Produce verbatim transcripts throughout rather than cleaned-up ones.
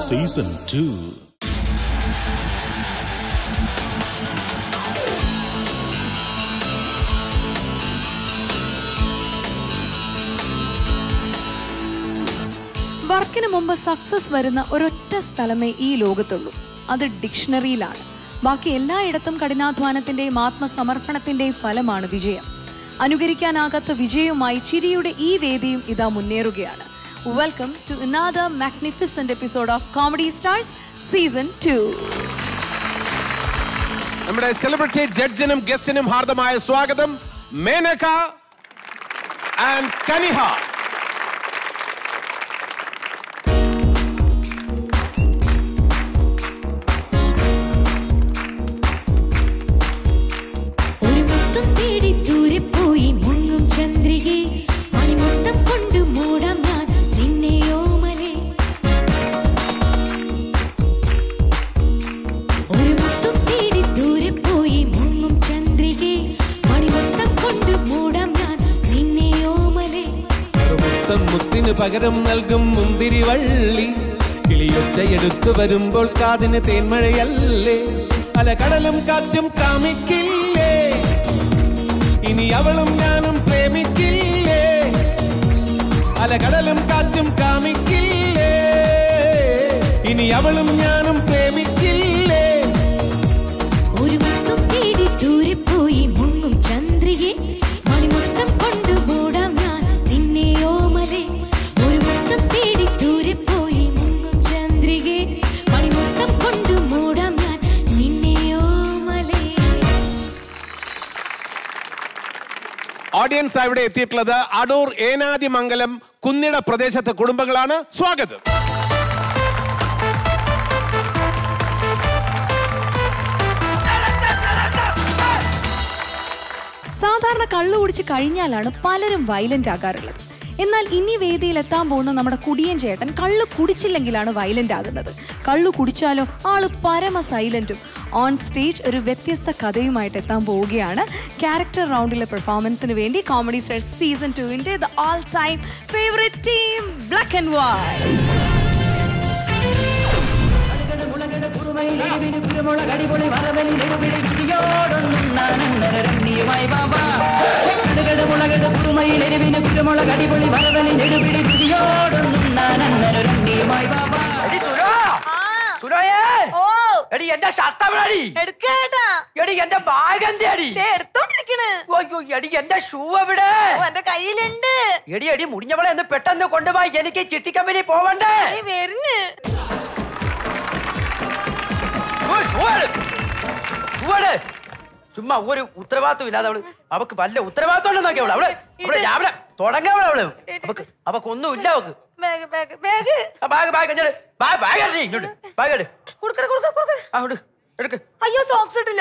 Season two. വർക്കിന് മുമ്പ് success വരുന്ന ഒരൊറ്റ സ്ഥലമേ ഈ ലോകത്തുള്ളൂ. അത് ഡിക്ഷണറിയിലാണ്. ബാക്കി എല്ലായിടത്തും കഠിനാധ്വാനത്തിന്റെയും ആത്മസമർപ്പണത്തിന്റെയും ഫലമാണ് വിജയം. അനുകരിക്കാനാകാത്ത വിജയവുമായി ചിരിയുടെ ഈ വേദിയും ഇതാ മുന്നേറുകയാണ്. Welcome to another magnificent episode of Comedy Stars Season two. നമ്മുടെ സെലിബ്രിറ്റി ജഡ്ജിനും ഗസ്റ്റിനും ഹാർദമായ സ്വാഗതം മേനക ആൻഡ് കനിഹ. മുത്തിന് പകരം നൽകും മുന്തിരി വള്ളി കിളിയൊച്ചയെടുത്തു വരുമ്പോൾ കാതിന് തേന്മഴയല്ലേ പല കടലും കാറ്റും കാമിക്കില്ലേ ഇനി അവളും ഞാനും പ്രേമിക്കില്ലേ പല കടലും കാറ്റും കാമിക്കില്ലേ ഇനി അവളും ഞാനും പ്രേമിക്കില്ലേ ഒരു മുത്തം തേടി ദൂരെ പോയി മുങ്ങും ചന്ദ്രികെ മണിമുത്തം കൊണ്ടു മൂടാം ഞാൻ നിന്നെ ഓമലേ ഒരു മുത്തം തേടി ദൂരെ പോയി മുങ്ങും ചന്ദ്രികെ മണിമുത്തം കൊണ്ടു മൂടാം ഞാൻ നിന്നെ ഓമലേ. ഓഡിയൻസ് ഇവിടെ എത്തിയിട്ടുള്ളത് അടൂർ ഏനാദിമംഗലം കുന്നിട പ്രദേശത്തെ കുടുംബങ്ങളാണ്. സ്വാഗതം. സാധാരണ കള്ളു കുടിച്ച് കഴിഞ്ഞാലാണ് പലരും വയലന്റ് ആകാറുള്ളത്. എന്നാൽ ഇനി വേദിയിൽ എത്താൻ പോകുന്ന നമ്മുടെ കുടിയൻ ചേട്ടൻ കള്ളു കുടിച്ചില്ലെങ്കിലാണ് വയലന്റ് ആകുന്നത്. കള്ളു കുടിച്ചാലോ ആള് പരമ സൈലന്റും. ഓൺ സ്റ്റേജ് ഒരു വ്യത്യസ്ത കഥയുമായിട്ട് എത്താൻ പോവുകയാണ്. ക്യാരക്ടർ റൗണ്ടിലെ പെർഫോമൻസിന് വേണ്ടി കോമഡി സ്റ്റാർസ് സീസൺ ടുവിന്റെ the all time favourite team black and white. എന്റെ ഷർട്ടടി എന്റെ ബാഗ് എന്തേടി എന്റെ ഷൂ എവിടെ എന്റെ കയ്യിലുണ്ട്. എടി എടി മുടിഞ്ഞവളെ എന്ന് പെട്ടെന്ന് കൊണ്ടുപോയി എനിക്ക് ചിട്ടി കമ്പനി പോവണ്ടേ. വരുന്നു ചുമ്മാ ഒരു ഉത്തരവാദിത്വം ഇല്ലാതെ അവള് അവക്ക് വല്ല ഉത്തരവാദിത്വം ഉണ്ടെന്ന് നോക്കിയ അവള് അവള് രാവിലെ തുടങ്ങാവളെ അവള് അവക്ക് അവക്ക് ഒന്നും ഇല്ല അവക്ക്. അയ്യോ സോക്സ് ഇട്ടില്ല.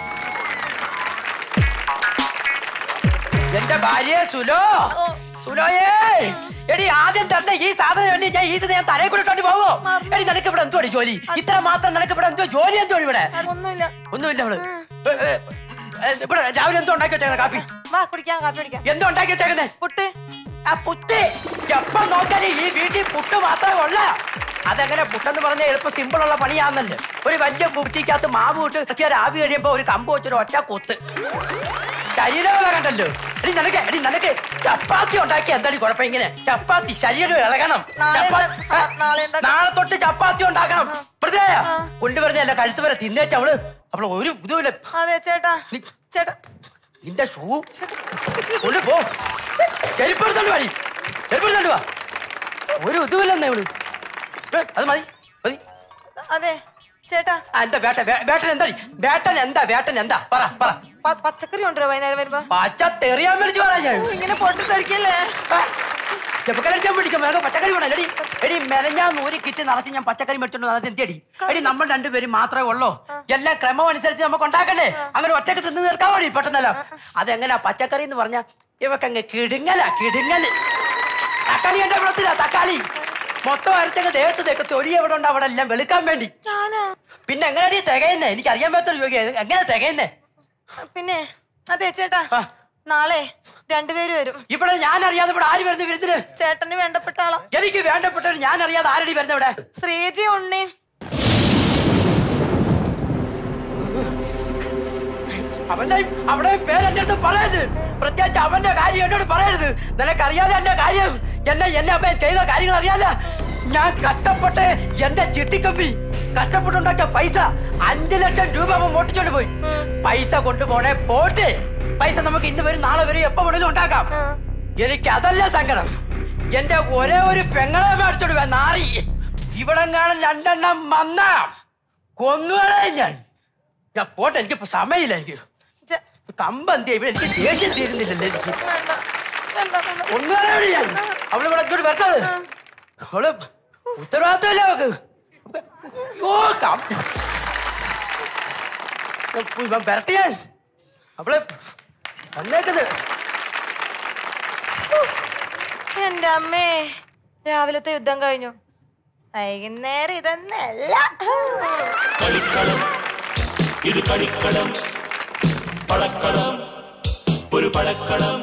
എന്റെ ഭാര്യ സുലോ സുലോയേ എടി ആദ്യം തന്നെ ഈ സാധനം അല്ലേ ഞാൻ ഇത് ഞാൻ തലയിൽ കൂടെ പോവോ. എടി നിനക്ക് ഇവിടെ എന്തോ ജോലി ഇത്ര മാത്രം നിനക്ക് ഇവിടെ എന്തോ ജോലി എന്തോ ഇവിടെ ഒന്നുമില്ല ഒന്നുമില്ല അവള് ഇവിടെ രാവിലെ എന്തോ ഉണ്ടാക്കി വെച്ചേക്കുന്നത് കാപ്പി കുടിക്കാം കാപ്പി കുടിക്കാം. എന്തോ ഉണ്ടാക്കി വെച്ചേക്കുന്നേ പുട്ട്. ആ പുട്ട് എപ്പ നോക്കാലും ഈ വീട്ടിൽ പുട്ട് മാത്രമേ ഉള്ള. അതെങ്ങനെ പുട്ടെന്ന് പറഞ്ഞാൽ എളുപ്പം സിമ്പിൾ ഉള്ള പണിയാന്നല്ലേ. ഒരു വലിയ കുട്ടിക്കകത്ത് മാവ് ഇട്ട് ഒരു ആവി കഴിയുമ്പോ ഒരു കമ്പ് വെച്ചൊരു ഒറ്റ കൊത്ത് ശരീരം കണ്ടല്ലോ. എടി നിനക്ക് എടി നിനക്ക് ചപ്പാത്തി ഉണ്ടാക്കി എന്തായാലും കുഴപ്പം. ഇങ്ങനെ ചപ്പാത്തി ശരീരം ഇളകണം. നാളെ തൊട്ട് ചപ്പാത്തി ഉണ്ടാക്കണം. പ്രത്യേക കൊണ്ടുവരുന്നല്ല കഴുത്ത് വരെ തിന്നേച്ച അവള് അവള് ഒരു ഇതുമില്ല. അതെ ചേട്ടാ ചേട്ടാ നിന്റെ ഷൂ കൊണ്ട് പോ. ചെരുപ്പെടുത്തോണ്ട് വഴി ചെരുപ്പെടുത്തോണ്ട് വാ. ഒരു ഇതുമില്ലെന്നേ അവള്. അത് മതി മതി. അതെ ചേട്ടാ എന്താ വേട്ട വേട്ടൻ എന്താ വേട്ടൻ എന്താ വേട്ടൻ എന്താ പറ പറ. പച്ചക്കറി കൊണ്ടുവരാ വൈകുന്നേരം വരുമ്പോ. പച്ച തെറിയാൻ വിളിച്ചു പറയാ ഇങ്ങനെ പൊട്ടിത്തെറിക്കല്ലേ. പച്ചക്കറി വേണം എടി എടി മെനഞ്ഞാ നൂറ് കിറ്റ് നിറച്ച് ഞാൻ പച്ചക്കറി മേടിച്ചോണ്ട് നടത്തി എത്തിയടി. എടി നമ്മൾ രണ്ടുപേരും മാത്രമേ ഉള്ളൂ. എല്ലാം ക്രമം അനുസരിച്ച് നമുക്ക് ഉണ്ടാക്കണ്ടേ. അങ്ങനെ ഒറ്റക്ക് തിന്ന് തീർക്കാൻ വേണ്ടി പെട്ടെന്നല്ലോ. അതെങ്ങനെയാ പച്ചക്കറി എന്ന് പറഞ്ഞാ ഇവക്കങ്ങ് കിടുങ്ങല കിടുങ്ങല്. തക്കാളി എന്റെ വെള്ളത്തില തക്കാളി മൊത്തം അരച്ചങ്ങ് ദേഹത്ത് തേക്ക് തൊലി എവിടെ ഉണ്ട് അവിടെ എല്ലാം വെളുക്കാൻ വേണ്ടി. പിന്നെ എങ്ങനെയാ തികയുന്നേ? എനിക്ക് അറിയാൻ പറ്റുന്ന യോഗ എങ്ങനെ തികയുന്നേ? പിന്നെ അതെ ചേട്ടാ നാളെ രണ്ടുപേര് വരും. ഇവിടെ ഞാൻ അറിയാതെ ഇവിടെ ആര് വരുന്ന വിരുന്നിന്? ചേട്ടന് വേണ്ടപ്പെട്ട ആളാ. എനിക്ക് വേണ്ടപ്പെട്ടവർ ഞാൻ അറിയാതെ ആരടി വരുന്ന ഇവിടെ? ശ്രീജി ഉണ്ണി. അവന്റെ അവിടെ പേര് എന്റെ അടുത്ത് പറയരുത്. പ്രത്യേകിച്ച് അവന്റെ കാര്യം എന്നോട് പറയരുത്. നിനക്കറിയാതെ എന്റെ കാര്യം എന്നെ എന്നെ അമ്മ ചെയ്ത കാര്യങ്ങൾ അറിയാല. ഞാൻ കഷ്ടപ്പെട്ട് എന്റെ ചിട്ടിക്കമ്പി കഷ്ടപ്പെട്ടുണ്ടാക്കിയ പൈസ അഞ്ചു ലക്ഷം രൂപ അവൻ മോട്ടിച്ചോണ്ട് പോയി. പൈസ കൊണ്ടുപോണേ പോട്ടെ, പൈസ നമുക്ക് ഇന്ന് വരും നാളെ വരും എപ്പോ വേണേലും ഉണ്ടാക്കാം. എനിക്ക് അതല്ല സങ്കടം. എന്റെ ഒരേ ഒരു പെങ്ങളെ മേടിച്ചോണ്ട് വേ നാറി. ഇവിടെ കാണാൻ രണ്ടെണ്ണം വന്ന കൊന്നുകളെ ഞാൻ ഞാൻ പോട്ടെ. എനിക്കിപ്പോ സമയമില്ല. എനിക്ക് കമ്പന്തി ഇവിടെ എനിക്ക് ദേഷ്യം തീരുന്നില്ലല്ലേ. എനിക്ക് ഒന്നുകളെ ഞാൻ അവള് ഇവിടെ ഇങ്ങോട്ട് വരത്തത്. അവള് ഉത്തരവാദിത്തമല്ലേ അവക്ക്. വരട്ടെ ഞാൻ അവള് വന്നേക്കുന്നത്. എന്റെ അമ്മേ, രാവിലത്തെ യുദ്ധം കഴിഞ്ഞു. വൈകുന്നേരം ഇതൊന്നല്ല. ഇത് കളിക്കളം, പടക്കളം, ഒരു പടക്കളം.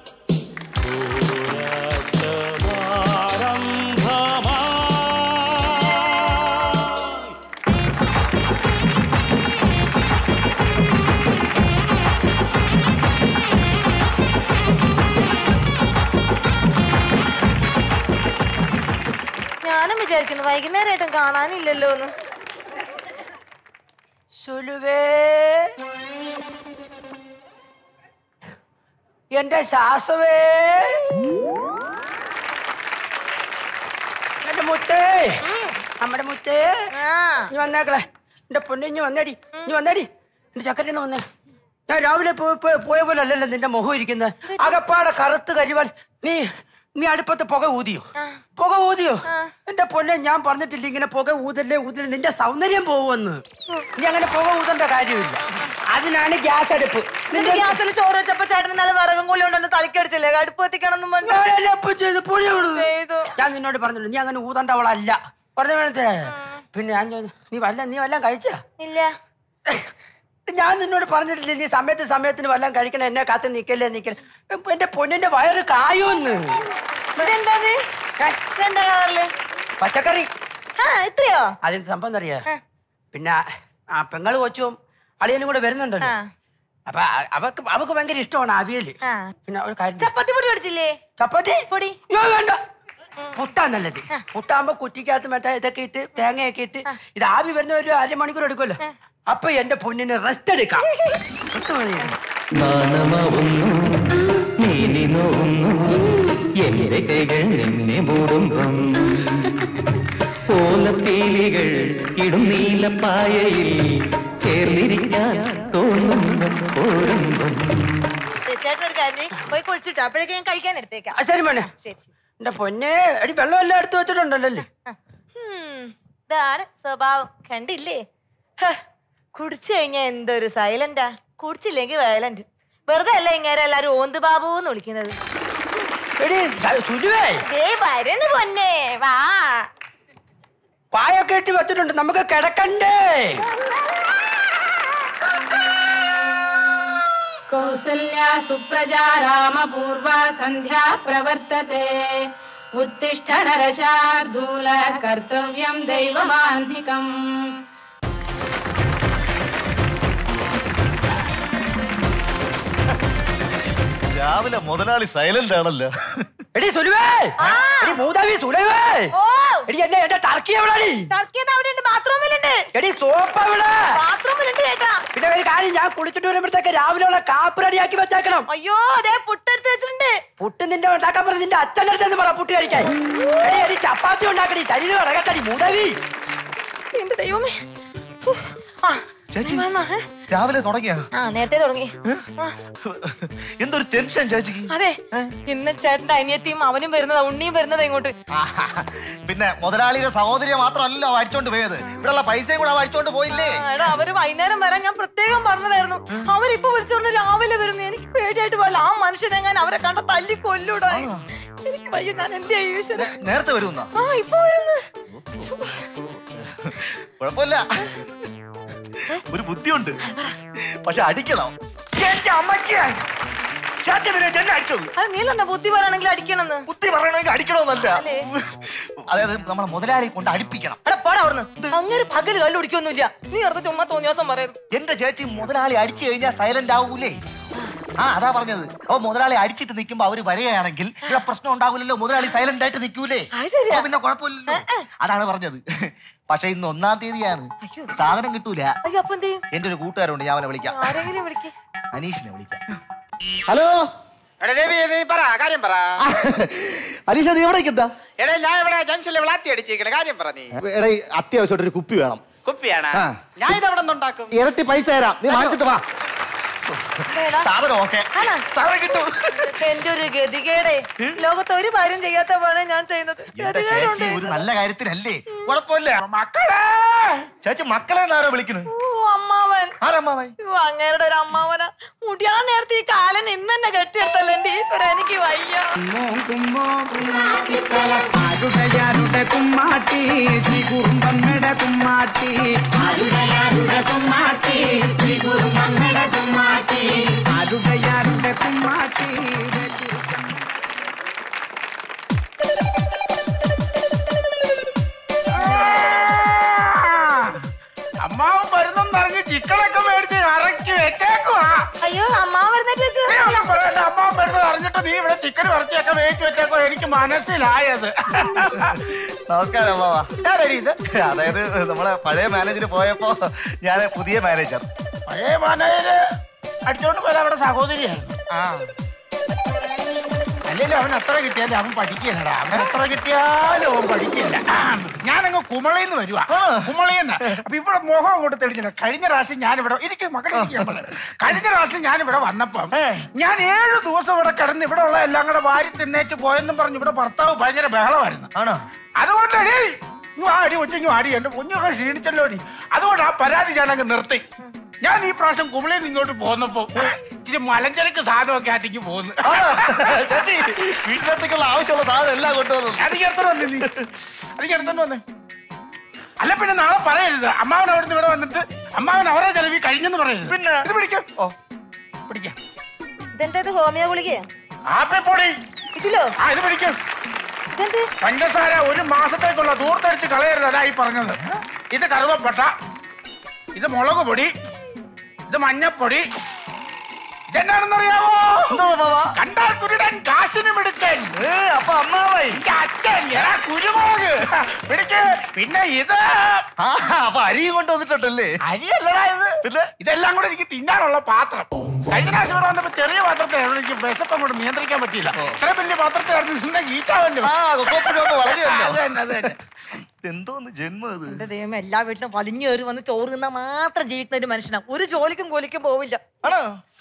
ഞാനും വിചാരിക്കുന്നു വൈകുന്നേരമായിട്ടും കാണാനില്ലല്ലോ എന്ന്. സുലുവേ, എന്റെ ശ്വാസവേ, എന്റെ മുത്തേ, നമ്മുടെ മുത്തേ, നീ വന്നേക്കളെ. എന്റെ പൊന്നു ഇഞ്ഞ് വന്നേടി, നീ വന്നേടി. എന്റെ ചക്കരന്ന് വന്നേ. ഞാൻ രാവിലെ പോയ പോലെ അല്ലല്ലോ നിന്റെ മുഖം ഇരിക്കുന്നത്. അകപ്പാടെ കറുത്ത് കരിവാൾ. നീ നീ അടുപ്പത്ത് പുക ഊതിയോ? പുക ഊതിയോ? എന്റെ പൊന്നെ, ഞാൻ പറഞ്ഞിട്ടില്ല ഇങ്ങനെ പുക ഊതല്ലേ ഊതല്ലേ, നിന്റെ സൗന്ദര്യം പോവുമെന്ന്. നീ അങ്ങനെ പുക ഊതേണ്ട കാര്യമില്ല. അതിനാണ് ഗ്യാസ് അടുപ്പ്. നിന്റെ ഗ്യാസിൽ ചോറ് വെച്ചപ്പോ ചേട്ടൻ നല്ല വിറകും കൂടി ഉണ്ടെന്ന് തലക്കടിച്ചില്ലേ? അടുപ്പ് കത്തിക്കണം. ഞാൻ നിന്നോട് പറഞ്ഞില്ല നീ അങ്ങനെ ഊതണ്ടവളല്ല പറഞ്ഞു വേണത്തെ. പിന്നെ ഞാൻ നീ വല്ല നീ വല്ലതും കഴിച്ചാ? ഇല്ല. ഞാൻ നിന്നോട് പറഞ്ഞിട്ടില്ലേ നീ സമയത്ത് സമയത്തിന് വല്ലതും കഴിക്കണം, എന്നെ കാത്ത് നിക്കല്ലേ നിക്കല്ലേ. എന്റെ പൊന്നിന്റെ വയറ് കായോന്ന്. പച്ചക്കറി. ഇത്രയോ? അതിന് സംഭവം അറിയാ? പിന്നെ ആ പെങ്ങള് കൊച്ചും അളിയനും കൂടെ വരുന്നുണ്ടല്ലോ. അപ്പൊ അവക്ക് അവക്ക് ഭയങ്കര ഇഷ്ടമാണ് അവിയല്. പിന്നെ ഒരു കാര്യം, ചപ്പാത്തി പൊടി മേടിച്ചില്ലേ? ചപ്പാത്തി പൊടി വേണ്ട, പുട്ടാ നല്ലത്. പുട്ടാകുമ്പോ കുറ്റിക്കകത്ത് മറ്റേ ഇതൊക്കെ ഇട്ട് തേങ്ങയൊക്കെ ഇട്ട് ഇത് ആവി വരുന്ന ഒരു അരമണിക്കൂർ എടുക്കുമല്ലോ. അപ്പൊ എന്റെ പൊന്നിന് റെസ്റ്റ് എടുക്കാം. എന്റെ കൈകൾ നിന്നെ മൂടുമ്പം ഓലപ്പീലികൾ ഇടും നീലപ്പായയിൽ ചേർന്നിരിക്കാൻ തോന്നുന്നു പോരുമ്പം. ചേട്ടനൊരു കാര്യം പോയി കുളിച്ചിട്ടോ, അപ്പോഴേക്കും ഞാൻ കഴിക്കാൻ എടുത്തേക്കാം. ശരി മോനെ. ശരി. എന്റെ പൊന്നെ, അടി വെള്ളം എല്ലാം എടുത്തു വെച്ചിട്ടുണ്ടല്ലോ. ഇതാണ് സ്വഭാവം, കണ്ടില്ലേ? കുടിച്ചു കഴിഞ്ഞാ എന്തൊരു സൈലന്റാ, കുടിച്ചില്ലെങ്കിൽ വയലന്റ്. വെറുതെ അല്ല ഇങ്ങനെ എല്ലാരും ഓന്ത് ബാബു എന്ന് വിളിക്കുന്നത്. വരണ് പൊന്നെ, വാ. പായൊക്കെ ഇട്ട് വെച്ചിട്ടുണ്ട്, നമുക്ക് കിടക്കണ്ടേ? കൗസല്യാ സുപ്രജാ രാമപൂർവ സന്ധ്യാ പ്രവർത്തത്തെ. ഉത്തിഷ്ഠ നരശാർദൂല കർത്തവ്യം ദൈവമാന്തികം. രാവിലെ മുതലാളി സൈലന്റ് ആണല്ലോ. എടി സുലുവേ, എടി മൂതാവി സുലുവേ, എടി എന്നെ എന്റെ ടർക്കി എവിടെയാടി? ടർക്കി അവിടെയുണ്ട്, ബാത്റൂമിലുണ്ട്. എടി സോപ്പ് എവിടെ? ബാത്റൂമിലുണ്ട് ചേട്ടാ. പിന്നെ ഒരു കാര്യം, ഞാൻ കുളിച്ചിട്ട് വരുമ്പോഴത്തേക്ക് രാവിലെ ഉള്ള കാപ്പ് റെഡിയാക്കി വെച്ചേക്കണം. അയ്യോ, അതേ പുട്ടെടുത്ത് വെച്ചിട്ടുണ്ട്. പുട്ട് നിന്റെ ഉണ്ടാക്കാൻ പറഞ്ഞ നിന്റെ അച്ഛൻ്റെ അടുത്ത് പറ പുട്ട് കഴിക്കാൻ. എടി എടി ചപ്പാത്തി ഉണ്ടാക്കടി, ശരീരം ഇളകത്തടി മൂതാവി. എന്റെ ദൈവമേ. ചേച്ചി രാവിലെ തുടങ്ങിയ? ആ, നേരത്തെ തുടങ്ങി. എന്തൊരു ടെൻഷൻ ചേച്ചിക്ക്. അതെ, ഇന്ന് ചേട്ടന്റെ അനിയത്തിയും അവനും വരുന്നതാ, ഉണ്ണിയും വരുന്നതാ ഇങ്ങോട്ട്. പിന്നെ മുതലാളിയുടെ സഹോദരിയെ മാത്രമല്ലോ അടിച്ചോണ്ട് പോയത്, ഇവിടെയുള്ള പൈസയും കൂടെ അടിച്ചോണ്ട് പോയില്ലേ? എടാ, അവര് വൈകുന്നേരം വരാൻ ഞാൻ പ്രത്യേകം പറഞ്ഞതായിരുന്നു. അവരിപ്പൊ വിളിച്ചോണ്ട് രാവിലെ വരുന്നു. എനിക്ക് പേടിയായിട്ട് പാടില്ല, ആ മനുഷ്യനെങ്ങാൻ അവരെ കണ്ട തല്ലി കൊല്ലൂടാ. എനിക്ക് വയ്യ, ഞാൻ എന്ത് ഈശ്വരൻ. നേരത്തെ വരുന്ന? ആ, ഇപ്പൊ വരുന്നു. കുഴപ്പമില്ല, ഒരു ബുദ്ധിയുണ്ട്, പക്ഷെ അടിക്കണം. എന്റെ അമ്മച്ചി, അത് നീലണ്ട ബുദ്ധി പറയണമെങ്കിൽ അടിക്കണമെന്ന്. ബുദ്ധി പറയണമെങ്കിൽ അടിക്കണമെന്നല്ല, അതായത് നമ്മളെ മുതലാളി കൊണ്ട് അടിപ്പിക്കണം. എടാ പോടാ അവിടുന്ന്. അങ്ങനെ പകല് കള്ളു കുടിക്കൊന്നുമില്ല. നീ വെറുതെ ചുമ്മാ തോന്നിയാസം പറയരുത്. എന്റെ ചേച്ചി മുതലാളി അടിച്ചു കഴിഞ്ഞാൽ സൈലന്റ് ആവൂലേ? ആ അതാ പറഞ്ഞത്. അപ്പൊ മുതലാളി അടിച്ചിട്ട് നിൽക്കുമ്പോ അവര് വരികയാണെങ്കിൽ ഇവിടെ പ്രശ്നം ഉണ്ടാവില്ലല്ലോ, മുതലാളി സൈലന്റ് ആയിട്ട് നിൽക്കൂലേ, പിന്നെ കുഴപ്പമില്ലല്ലോ. അതാണ് പറഞ്ഞത്. പക്ഷെ ഇന്ന് ഒന്നാം തീയതിയാണ്, സാധനം കിട്ടൂല. എന്റെ ഒരു കൂട്ടുകാരുണ്ട്, ഞാൻ അവനെ വിളിക്കാം. അനീഷിനെ വിളിക്കാം. ഹലോ അനീഷ, നീ എവിടേക്ക് എന്താ? അത്യാവശ്യമായിട്ട് ഒരു കുപ്പി വേണം. കുപ്പിയാണ് ഞാൻ ഇതെവിടെ നിന്നുണ്ടാക്കും? ഇരട്ടി പൈസ തരാം, നീ വാങ്ങിച്ചിട്ട് വാ. സാധനം ഓക്കെ, സാധനം കിട്ടും. എന്റെ ഒരു ഗതികേടെ ലോകത്ത് ഒരു കാര്യം ചെയ്യാത്ത പോലെ ഞാൻ ചെയ്യുന്നത്. ചേച്ചി ഒരു നല്ല കാര്യത്തിനല്ലേ, കുഴപ്പമില്ല. മക്കളെ ചേച്ചി മക്കളെ ആരോ വിളിക്കുന്നു? അമ്മാവൻ. ആരമ്മാവൻ? അങ്ങേരുടെ ഒരു അമ്മാവനാ. മുടിയാൻ നേരത്തെ ഈ കാലൻ ഇന്ന് തന്നെ കെട്ടിയെടുത്തല്ലോ എന്റെ ഈശ്വര, എനിക്ക് വയ്യ. കുമ്മാട്ടി ശ്രീ കുറുമ്പമ്മയുടെ കുമ്മാട്ടി, ആരുടെ കുമ്മാട്ടി ശ്രീ കുറുമ്പമ്മയുടെ കുമ്മാട്ടി, ആരുടെ കുമ്മാട്ടി. അമ്മാവൻ വരുന്നറിഞ്ഞ് ചിക്കനൊക്കെ മേടിച്ച് ഇറക്കി വെച്ചേക്കുവാ. അയ്യോ അമ്മാവൻ അമ്മാവൻ വരുന്നത് അറിഞ്ഞിട്ട് നീ ഇവിടെ ചിക്കൻ ഇറച്ചിയൊക്കെ വേവിച്ച് വെച്ചേക്കോ, എനിക്ക് മനസ്സിലായത്. നമസ്കാരം അമ്മാവ. ഞാനൊരു ഇത് അതായത് നമ്മളെ പഴയ മാനേജർ പോയപ്പോ ഞാൻ പുതിയ മാനേജർ. പഴയ മാനേജര് അടിച്ചോണ്ട് പോയത് അവിടെ സഹോദരിയായിരുന്നു. ആ അല്ലെങ്കിൽ അവൻ എത്ര കിട്ടിയാലും അവൻ പഠിക്കലടാ. അവൻ എത്ര കിട്ടിയാലും അവൻ പഠിക്കില്ല. ഞാനങ്ങ് കുമളിന്ന് വരുവാ, കുമളിന്ന്. അപ്പൊ ഇവിടെ മുഖം അങ്ങോട്ട് തെളിഞ്ഞില്ല. കഴിഞ്ഞ പ്രാവശ്യം ഞാനിവിടെ എനിക്ക് മകളെ കഴിഞ്ഞ പ്രാവശ്യം ഞാനിവിടെ വന്നപ്പം ഞാൻ ഏഴ് ദിവസം ഇവിടെ കിടന്ന് ഇവിടെ ഉള്ള എല്ലാം കൂടെ വാരി തിന്നേച്ച് പോയെന്നും പറഞ്ഞു ഇവിടെ ഭർത്താവ് ഭയങ്കര ബഹളമായിരുന്നു. ആണോ? അതുകൊണ്ട് ആടി ഒറ്റയ്ക്ക് ആടി എന്റെ കുഞ്ഞൊക്കെ ക്ഷീണിച്ചല്ലോ അടി. അതുകൊണ്ട് ആ പരാതി ഞാനങ്ങ് നിർത്തി. ഞാൻ ഈ പ്രാവശ്യം കുമളിയിൽ ഇങ്ങോട്ട് പോന്നപ്പോ ഇച്ചിരി മലഞ്ചരക്ക് സാധനമൊക്കെ ആറ്റിക്ക് പോകുന്നു. വീട്ടിലെത്തേക്കുള്ള ആവശ്യമുള്ള സാധനം എല്ലാം കൊണ്ടുവന്നു. അധികം എടുത്തോണ്ട് വന്നേ നീ, അധികം എടുത്തോണ്ട് വന്നേ. അല്ല പിന്നെ നാളെ പറയരുത് അമ്മാവൻ അവിടെ നിന്ന് ഇവിടെ വന്നിട്ട് അമ്മാവൻ അവരെ ചെലവി കഴിഞ്ഞെന്ന് പറയരുത്. പിന്നെ ഇത് പിടിക്കാം. ഓ പിടിക്കാം. ഇതെന്താ ഹോമിയോ ഗുളികയോ? ആപ്പിൾപ്പൊടി ഇതിലോ? ആ ഇത് പിടിക്കും. പഞ്ചസാര ഒരു മാസത്തേക്കുള്ള ദൂർത്തടിച്ച് കളയരുത്, അതായി പറഞ്ഞത്. ഇത് കറുവപ്പട്ട, ഇത് മുളക് പൊടി, ഇത് മഞ്ഞപ്പൊടി. ഇതെന്നാണെന്നറിയാമോ? കണ്ടാൽ കുരുടൻ കാശിനും എടുക്കൻ. അപ്പൊ അമ്മാവൻ അച്ഛൻ എടാ കുരുമുളക് പിടിക്ക്. പിന്നെ ഇത് അപ്പൊ അരിയും കൊണ്ടുവന്നിട്ടുണ്ടല്ലേ? അരിയല്ലടാ ഇത്, ഇതെല്ലാം കൂടെ എനിക്ക് തിന്നാനുള്ള പാത്രം. കഴിഞ്ഞ പ്രാവശ്യം ഇവിടെ വന്നപ്പോ ചെറിയ പാത്രത്തിലായിരുന്നു, എനിക്ക് വിശപ്പം കൊണ്ട് നിയന്ത്രിക്കാൻ പറ്റിയില്ല. ഇത്ര വലിയ പാത്രത്തിലായിരുന്നു ഈച്ചാവല്ലോ. എന്തോന്ന് ജന്മം. എന്റെ ദൈവം, എല്ലാ വീട്ടിലും വലിഞ്ഞു കയറി വന്ന് ചോറ് തിന്നാ മാത്രം ജീവിക്കുന്ന ഒരു മനുഷ്യനാ. ഒരു ജോലിക്കും കോലിക്കും പോവില്ല. ആണോ?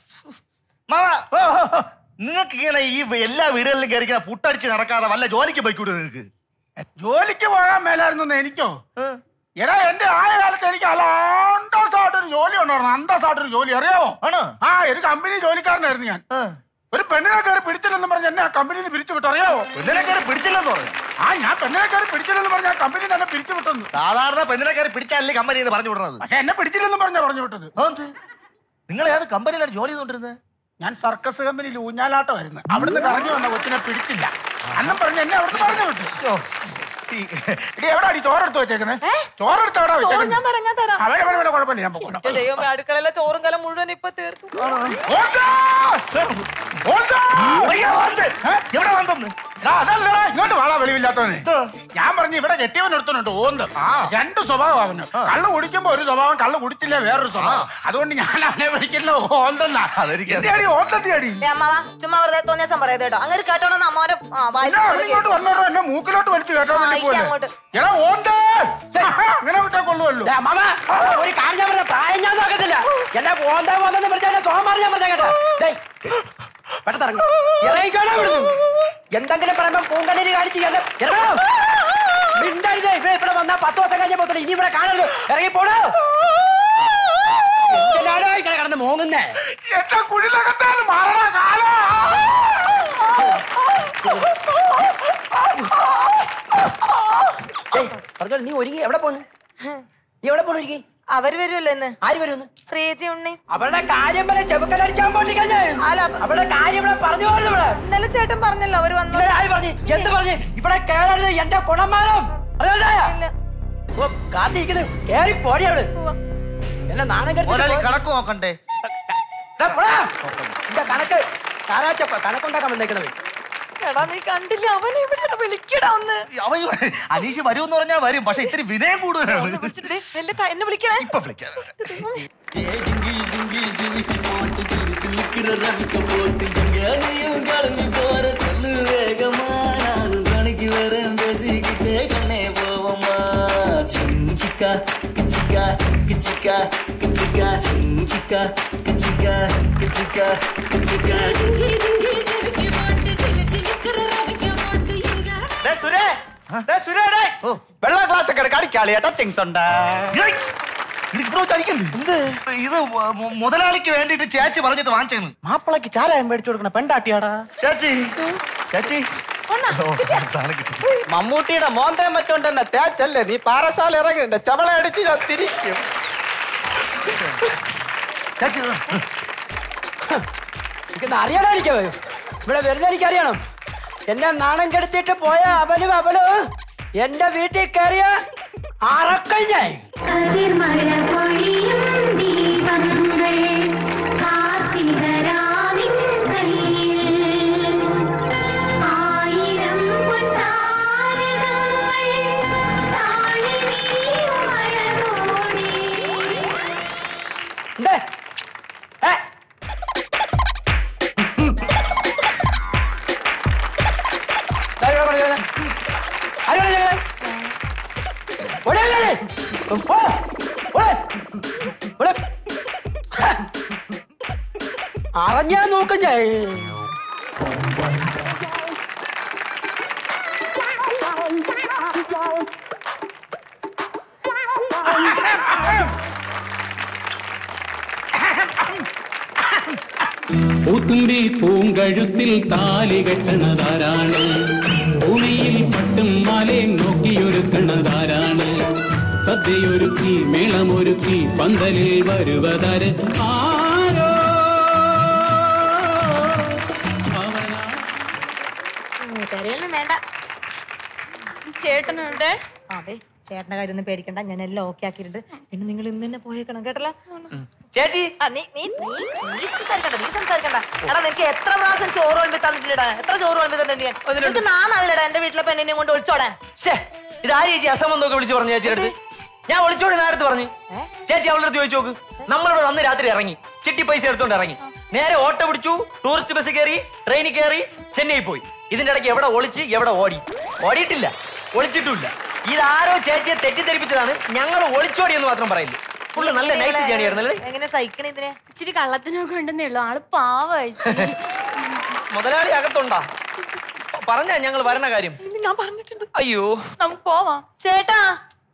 നിങ്ങൾക്ക് ഇങ്ങനെ ഈ എല്ലാ വീടുകളിലും കയറി പുട്ടടിച്ച് നടക്കാതെ വല്ല ജോലിക്ക് പോയിക്കൂടെ? നിങ്ങൾക്ക് ജോലിക്ക് പോകാൻ മേലായിരുന്നു എനിക്കോ? എടാ എന്റെ ആയ കാലത്ത് എനിക്ക് അല്ല അന്തസ്സായിട്ടൊരു ജോലി ഉണ്ടായിരുന്നു. അന്തസ്സായിട്ടൊരു ജോലി അറിയാമോ? ആണോ? ആ ഒരു കമ്പനി ജോലിക്കാരനായിരുന്നു ഞാൻ. ഒരു പെണ്ണിനെ കയറി പിടിച്ചില്ലെന്ന് പറഞ്ഞ് എന്നെ ആ കമ്പനിയിൽ നിന്ന് പിരിച്ചു വിട്ടു. അറിയാമോ? പെണ്ണിനെ കയറി പിടിച്ചില്ലെന്ന് പറഞ്ഞു. ആ ഞാൻ പെണ്ണിനെ കയറി പിടിച്ചില്ലെന്ന് പറഞ്ഞ ആ കമ്പനി തന്നെ പിരിച്ചു വിട്ടെന്ന്. സാധാരണ പെണ്ണിനെ കയറി പിടിച്ചാലേ കമ്പനി പറഞ്ഞു വിടുന്നത്. പക്ഷെ എന്നെ പിടിച്ചില്ലെന്ന് പറഞ്ഞാ പറഞ്ഞു വിട്ടത്. നിങ്ങൾ ഏത് കമ്പനിയിലാണ് ജോലി ചെയ്തോണ്ടിരുന്നത്? ഞാൻ സർക്കസ് കമ്പനിയിൽ ഊഞ്ഞാലാട്ടമായിരുന്നു. അവിടുന്ന് കറങ്ങി വന്ന കൊച്ചിനെ പിടിച്ചില്ല അന്നും പറഞ്ഞ് എന്നെ അവിടുന്ന് പറഞ്ഞു വിട്ടു. എവിടാ ചോറെടുത്ത് വെച്ചേക്കണേ? ചോറെടുത്ത് എവിടാ വെച്ചേക്കണേ? അവരെ അവരെ കുഴപ്പമില്ല, ഞാൻ പോകണം. അടുക്കളയിലെ ചോറും കലം മുഴുവൻ ഇപ്പൊ തീർക്കും. അതല്ലടാ ഇങ്ങോട്ട് വാടാ വെളിവില്ലാത്തവനെ. ഞാൻ പറഞ്ഞു ഇവിടെ കെട്ടിയവൻ എടുത്തോണ്ട് ഓന്ത് രണ്ട് സ്വഭാവം അവന്. കള്ള് കുടിക്കുമ്പോ ഒരു സ്വഭാവം, കള്ള് കുടിച്ചില്ല വേറൊരു സ്വഭാവം. അതുകൊണ്ട് ഞാൻ അവനെ വിളിക്കില്ല ഓന്തെന്നാ. ഓന്തെത്തിയാടി ചുമ്മാ വെറുതെ തോന്നിയാസം പറയത് കേട്ടോ. അങ്ങനെ കേട്ടോണെന്ന് അമ്മോനെ ഇങ്ങോട്ട് വന്നോട്ടോ എന്നെ മൂക്കിലോട്ട് വലിച്ചു കേട്ടോ. എടാ ഓന്ത് അങ്ങനെ വിട്ടാ കൊള്ളുവല്ലോ. ഒരു കാര്യം ഞാൻ പറഞ്ഞ പ്രായം ഞാൻ നോക്കത്തില്ല. എന്നെ പോന്താ പോന്നെന്ന് പറഞ്ഞാൽ സോമാർ ഞാൻ പറഞ്ഞ കേട്ടോ. പെട്ടെന്ന് ഇറങ്ങിക്കോണോ ഇവിടുന്ന്. എന്തെങ്കിലും പറയുമ്പോ പൂങ്കണ്ണീര് കാണിച്ച് മിണ്ടരുത്. ഇവിടെ ഇവിടെ വന്നാ പത്ത് ദിവസം കഴിഞ്ഞ പോകത്തില്ല. ഇനി ഇവിടെ കാണരുത്. ഇറങ്ങിപ്പോടോ. എന്തിനാണോ ഇങ്ങനെ കിടന്ന് മോങ്ങുന്നേ? എന്റെ കുഴിലകത്താണ് മാറണ കാലം. പറഞ്ഞോ നീ ഒരുങ്ങി എവിടെ പോന്നു? നീ എവിടെ പോണു? ഒരുങ്ങി അവര് വരുമല്ലോ ഇന്ന്. ആര് വരുന്നു? ശ്രീജി ഉണ്ണി. അവരുടെ കാര്യം വരെ ചെവുക്കലടിച്ചാൻ പോട്ടിക്കഴിഞ്ഞേ. അവരുടെ കാര്യം ഇവിടെ പറഞ്ഞു പോകുന്നു. ഇവിടെ ഇന്നലെ ചേട്ടൻ പറഞ്ഞല്ലോ അവര് വന്നു. ആര് പറഞ്ഞു? എന്ത് പറഞ്ഞു? ഇവിടെ കേരളത്തിൽ എന്റെ ഗുണമാനം കാത്തിരിക്കുന്നത് കേറി പോടി അവള്. എന്നെ നാണം കണക്ക് നോക്കണ്ടേ? എന്റെ കണക്ക് കാരാച്ച കണക്കുണ്ടാക്കാൻ വന്നേക്കുന്നത്. എടാ നീ കണ്ടില്ല അവൻ ഇവിടെ വിളിക്കടാ ഒന്ന്. അവൻ അനീഷ് വരുമെന്ന് പറഞ്ഞാൽ വരും, പക്ഷെ ഇത്തിരി വിനയം കൂടുതലാണ്. എന്നെ വിളിക്കണേ. ഇപ്പൊ വിളിക്കാം. വെള്ള ഗ്ലാസ് ഒക്കെ കടിക്കാളി ടച്ചിങ്സ് ഉണ്ട്. ഇത് മുതലാളിക്ക് വേണ്ടിട്ട് ചേച്ചി പറഞ്ഞിട്ട് വാങ്ങിച്ചു. മാപ്പിളക്ക് ചാരായം മേടിച്ചു കൊടുക്കണ പെണ്ടാട്ടിയാടാ. ചേച്ചി ചേച്ചി മമ്മൂട്ടിയുടെ മോന്തയം വെച്ചോണ്ട് തന്നെ തേച്ചല്ലേ നീ പാറസാല ഇറങ്ങി എന്റെ ചവള അടിച്ച് ഞാൻ തിരിക്കും. ചേച്ചി എനിക്കൊന്ന് അറിയണമായിരിക്കോ? ഇവിടെ വരുന്ന എനിക്കറിയണം. എന്നെ നാണം കെടുത്തിട്ട് പോയ അവനും അവളും എന്റെ വീട്ടിൽ കയറിയ അറക്കഴിഞ്ഞായി. അറിഞ്ഞാ നോക്കും ഞാൻ. പൂത്തുമ്പി പൂങ്കഴുത്തിൽ താലി കെട്ടണതാരാണ്? ഭൂമിയിൽ പട്ടും മാലയും നോക്കിയൊരുക്കണതാരാണ്? സദ്യയൊരുക്കി മേളമൊരുക്കി പന്തലിൽ വരുവതാര്? ആരോ കരയൊന്നും വേണ്ട. ചേട്ടനുണ്ട്. അതെ ചേട്ടന്റെ കാര്യം ഒന്നും പേടിക്കണ്ട, ഞാൻ എല്ലാം ഓക്കെ ആക്കിയിട്ടുണ്ട്. പിന്നെ നിങ്ങൾ ഇന്ന് തന്നെ പോയേക്കണം കേട്ടല്ലോ. ചേച്ചി നീ നീ നീ സംസാരിക്കണ്ട, നീ സംസാരിക്കണ്ട. എടാ നിനക്ക് എത്ര പ്രാവശ്യം ചോറ് കൊണ്ടു തന്നിട്ടില്ലടാ? എത്ര ചോറ് കൊണ്ടു തന്നിട്ട് നിനക്ക് നാണല്ലടാ എന്റെ വീട്ടിലെ പെണ്ണിനെ കൊണ്ട് ഒളിച്ചോടാൻ? ഇതാര് ചേച്ചി അസമൊന്നൊക്കെ വിളിച്ച് പറഞ്ഞു ചേച്ചിയുടെ അടുത്ത്? ഞാൻ ഒളിച്ചോടി നേരത്തെ പറഞ്ഞു. ചേച്ചി അവളുടെ അടുത്ത് ചോദിച്ചു നോക്ക്. നമ്മളിവിടെ അന്ന് രാത്രി ഇറങ്ങി ചിട്ടി പൈസ എടുത്തോണ്ട് ഇറങ്ങി നേരെ ഓട്ടോ പിടിച്ചു, ടൂറിസ്റ്റ് ബസ് കയറി, ട്രെയിനിൽ കയറി ചെന്നൈ പോയി. ഇതിന്റെ ഇടയ്ക്ക് എവിടെ ഒളിച്ച് എവിടെ ഓടി? ഓടിയിട്ടില്ല, ഒളിച്ചിട്ടുമില്ല. ഇതാരോ ചേച്ചിയെ തെറ്റിദ്ധരിപ്പിച്ചതാണ്. ഞങ്ങൾ ഒളിച്ചോടി എന്ന് മാത്രം പറയില്ല. ഫുള്ള് നല്ല നൈസ് ജേണി ആയിരുന്നല്ലേ. എങ്ങനെ സഹിക്കണ ഇതിനെ? ഇച്ചിരി കള്ളത്തിനൊക്കെ ഉണ്ടെന്നേ ഉള്ളൂ. ആള് പാവഴിച്ചു. മുതലാളി അകത്തുണ്ടാ? പറഞ്ഞാ ഞങ്ങൾ വരണ കാര്യം? ഞാൻ പറഞ്ഞിട്ടുണ്ട്. അയ്യോ നമുക്ക് പോവാം. ചേട്ടാ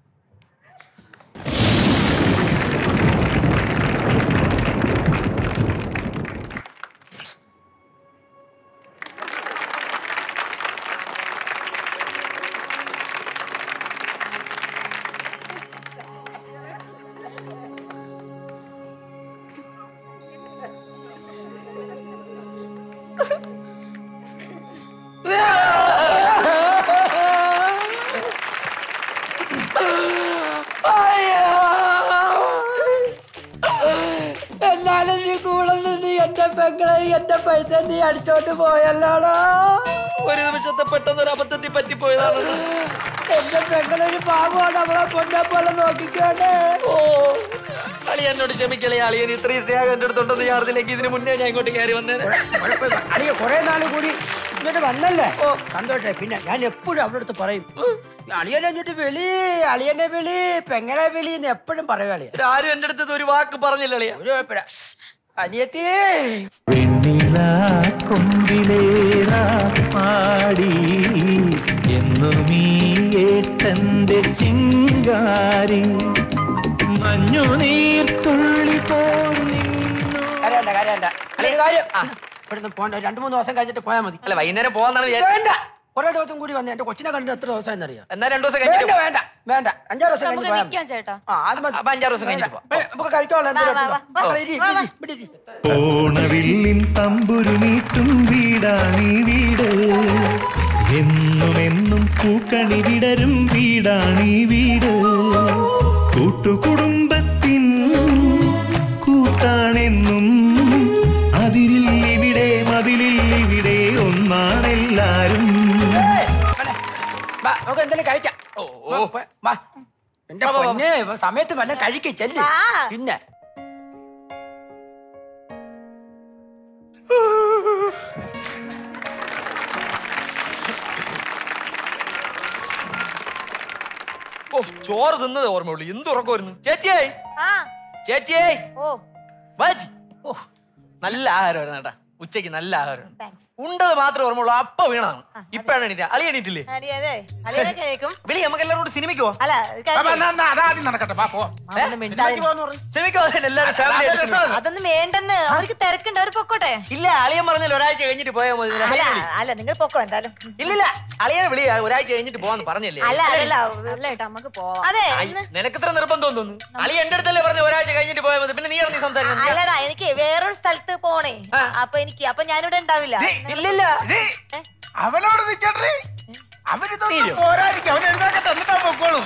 എന്നാലും നീ കൂടെ നിന്ന് എന്റെ പെങ്ങളെ എന്റെ പൈസ നീ അടിച്ചോണ്ട് പോയല്ലോടാ. ഒരു നിമിഷത്തെ പെട്ടെന്നൊരു അബദ്ധത്തിൽ പറ്റിപ്പോയതാണ്. എന്റെ പെങ്ങളൊരു പാവമാണ്, അവളെ പൊന്നെ പോലെ നോക്കിക്കോട്ടെ. ഓ അളിയ എന്നോട് ക്ഷമിക്കളെ. അളിയൻ ഇത്രയും സ്നേഹം എന്റെ അടുത്തുണ്ടെന്ന് ഞാൻ അറിഞ്ഞില്ലെങ്കിൽ ഇതിന് മുന്നേ ഞാൻ ഇങ്ങോട്ട് കയറി വന്നേനെ. അളിയ കുറെ നാൾ കൂടി ഇങ്ങോട്ട് വന്നല്ലേ? ഓ സന്തോഷേ. പിന്നെ ഞാൻ എപ്പോഴും അവളുടെ അടുത്ത് പറയും, അളിയനെ ഇങ്ങോട്ട് വിളി, അളിയനെ വിളി, പെങ്ങളെ വിളി എന്ന് എപ്പോഴും പറയും. അളിയ ആരും എന്റെ അടുത്ത് ഒരു വാക്ക് പറഞ്ഞില്ല. അളിയ ഒരു കുഴപ്പമില്ല. അനിയത്തി പാടി എന്നുമീയേട്ടന്റെ ചിങ്കാരി മഞ്ഞു നീർത്തുള്ളി കരയണ്ട കരയണ്ട. അല്ലെ കാര്യം ഇവിടുന്ന് പോണ്ട. രണ്ടു മൂന്ന് ദിവസം കഴിഞ്ഞിട്ട് പോയാൽ മതി. അല്ല വൈകുന്നേരം പോവാന്നാണ്. വേണ്ട കുറെ ദിവസം കൂടി വന്ന് എന്റെ കൊച്ചിനെ കണ്ടിട്ട് എത്ര ദിവസം എന്നറിയാം. എന്നാ രണ്ടു ദിവസം വേണ്ട കഴിഞ്ഞിട്ട് വേണ്ട വേണ്ട അഞ്ചാറ് ദിവസം നമുക്ക് കഴിഞ്ഞ് നിൽക്കാം ചേട്ടാ. ആ അത് മതി. അപ്പൊ അഞ്ചാറ് ദിവസം കഴിഞ്ഞിട്ട് പോവാം. നമുക്ക് കഴിക്കാനുള്ള എന്തെങ്കിലും എടുത്തോ. അവിടെ ഇരി, ഇരി, ഇവിടെ ഇരി. ഓണവില്ലിൻ തമ്പുരുമീട്ടും വീടാണീ വീട്, എന്നും എന്നും പൂക്കണി വിടരും വീടാണീ വീട്, കൂട്ടുകുടുംബത്തിൻ കൂട്ടാണെന്നും അതിരില്ലിവിടെ മതിലില്ലിവിടെ ഒന്നാണെല്ലാരും. വാ, നമുക്ക് എന്തെങ്കിലും കഴിക്കാം. വാ, വാ, വാ. എന്റെ പൊന്നേ, സമയത്ത് വല്ല കഴിക്കിച്ചല്ലേ. പിന്നെ ചോറ് തിന്നത് ഓർമ്മയുള്ളൂ. എന്ത് ഉറക്കമായിരുന്നു ചേച്ചിയേ. ചേച്ചിയേ വാച്ചി. ഓ നല്ല ആഹാരമായിരുന്നു കേട്ടാ. ഉച്ചക്ക് നല്ല ആഹാരം. ഉണ്ടത് മാത്രമേ ഓർമ്മയുള്ളൂ. അപ്പ വീണതാണ്. ഇപ്പഴാണ് എണീറ്റ. അളി എണീറ്റില്ലേ? വിളി, നമുക്ക് എല്ലാവരും സിനിമയ്ക്ക് പോവാം. അതൊന്നും വേണ്ടെന്ന് അവർക്ക് തിരക്കുണ്ട്. അവർ പൊക്കോട്ടെ. ഇല്ല, അളിയൻ പറഞ്ഞാൽ ഒരാഴ്ച കഴിഞ്ഞിട്ട് പോയാൽ മതി. അല്ല നിങ്ങൾ പൊക്കോ എന്തായാലും. ഇല്ലില്ല, അളിയനെ വിളി, ഒരാഴ്ച കഴിഞ്ഞിട്ട് പോവാന്ന് പറഞ്ഞല്ലേ. അല്ല അല്ല നമുക്ക് പോവാം. അതെ നിനക്ക് ഇത്ര നിർബന്ധം തോന്നുന്നു. അളി എന്റെ അടുത്തല്ലേ പറഞ്ഞു ഒരാഴ്ച കഴിഞ്ഞിട്ട് പോയാൽ മതി. പിന്നെ നീ നീ സംസാരിക്കുന്നത്. അല്ലടാ, എനിക്ക് വേറൊരു സ്ഥലത്ത് പോണേ. അപ്പൊ എനിക്ക് അപ്പൊ ഞാനിവിടെ ഉണ്ടാവില്ല. ഇല്ലില്ല, അവനോട് നിൽക്കട്ടെ. അവനിതൊന്നും പോരായിരിക്കും. അവൻ എഴുതാക്കട്ടെ, എന്നിട്ടാ പൊക്കോളും.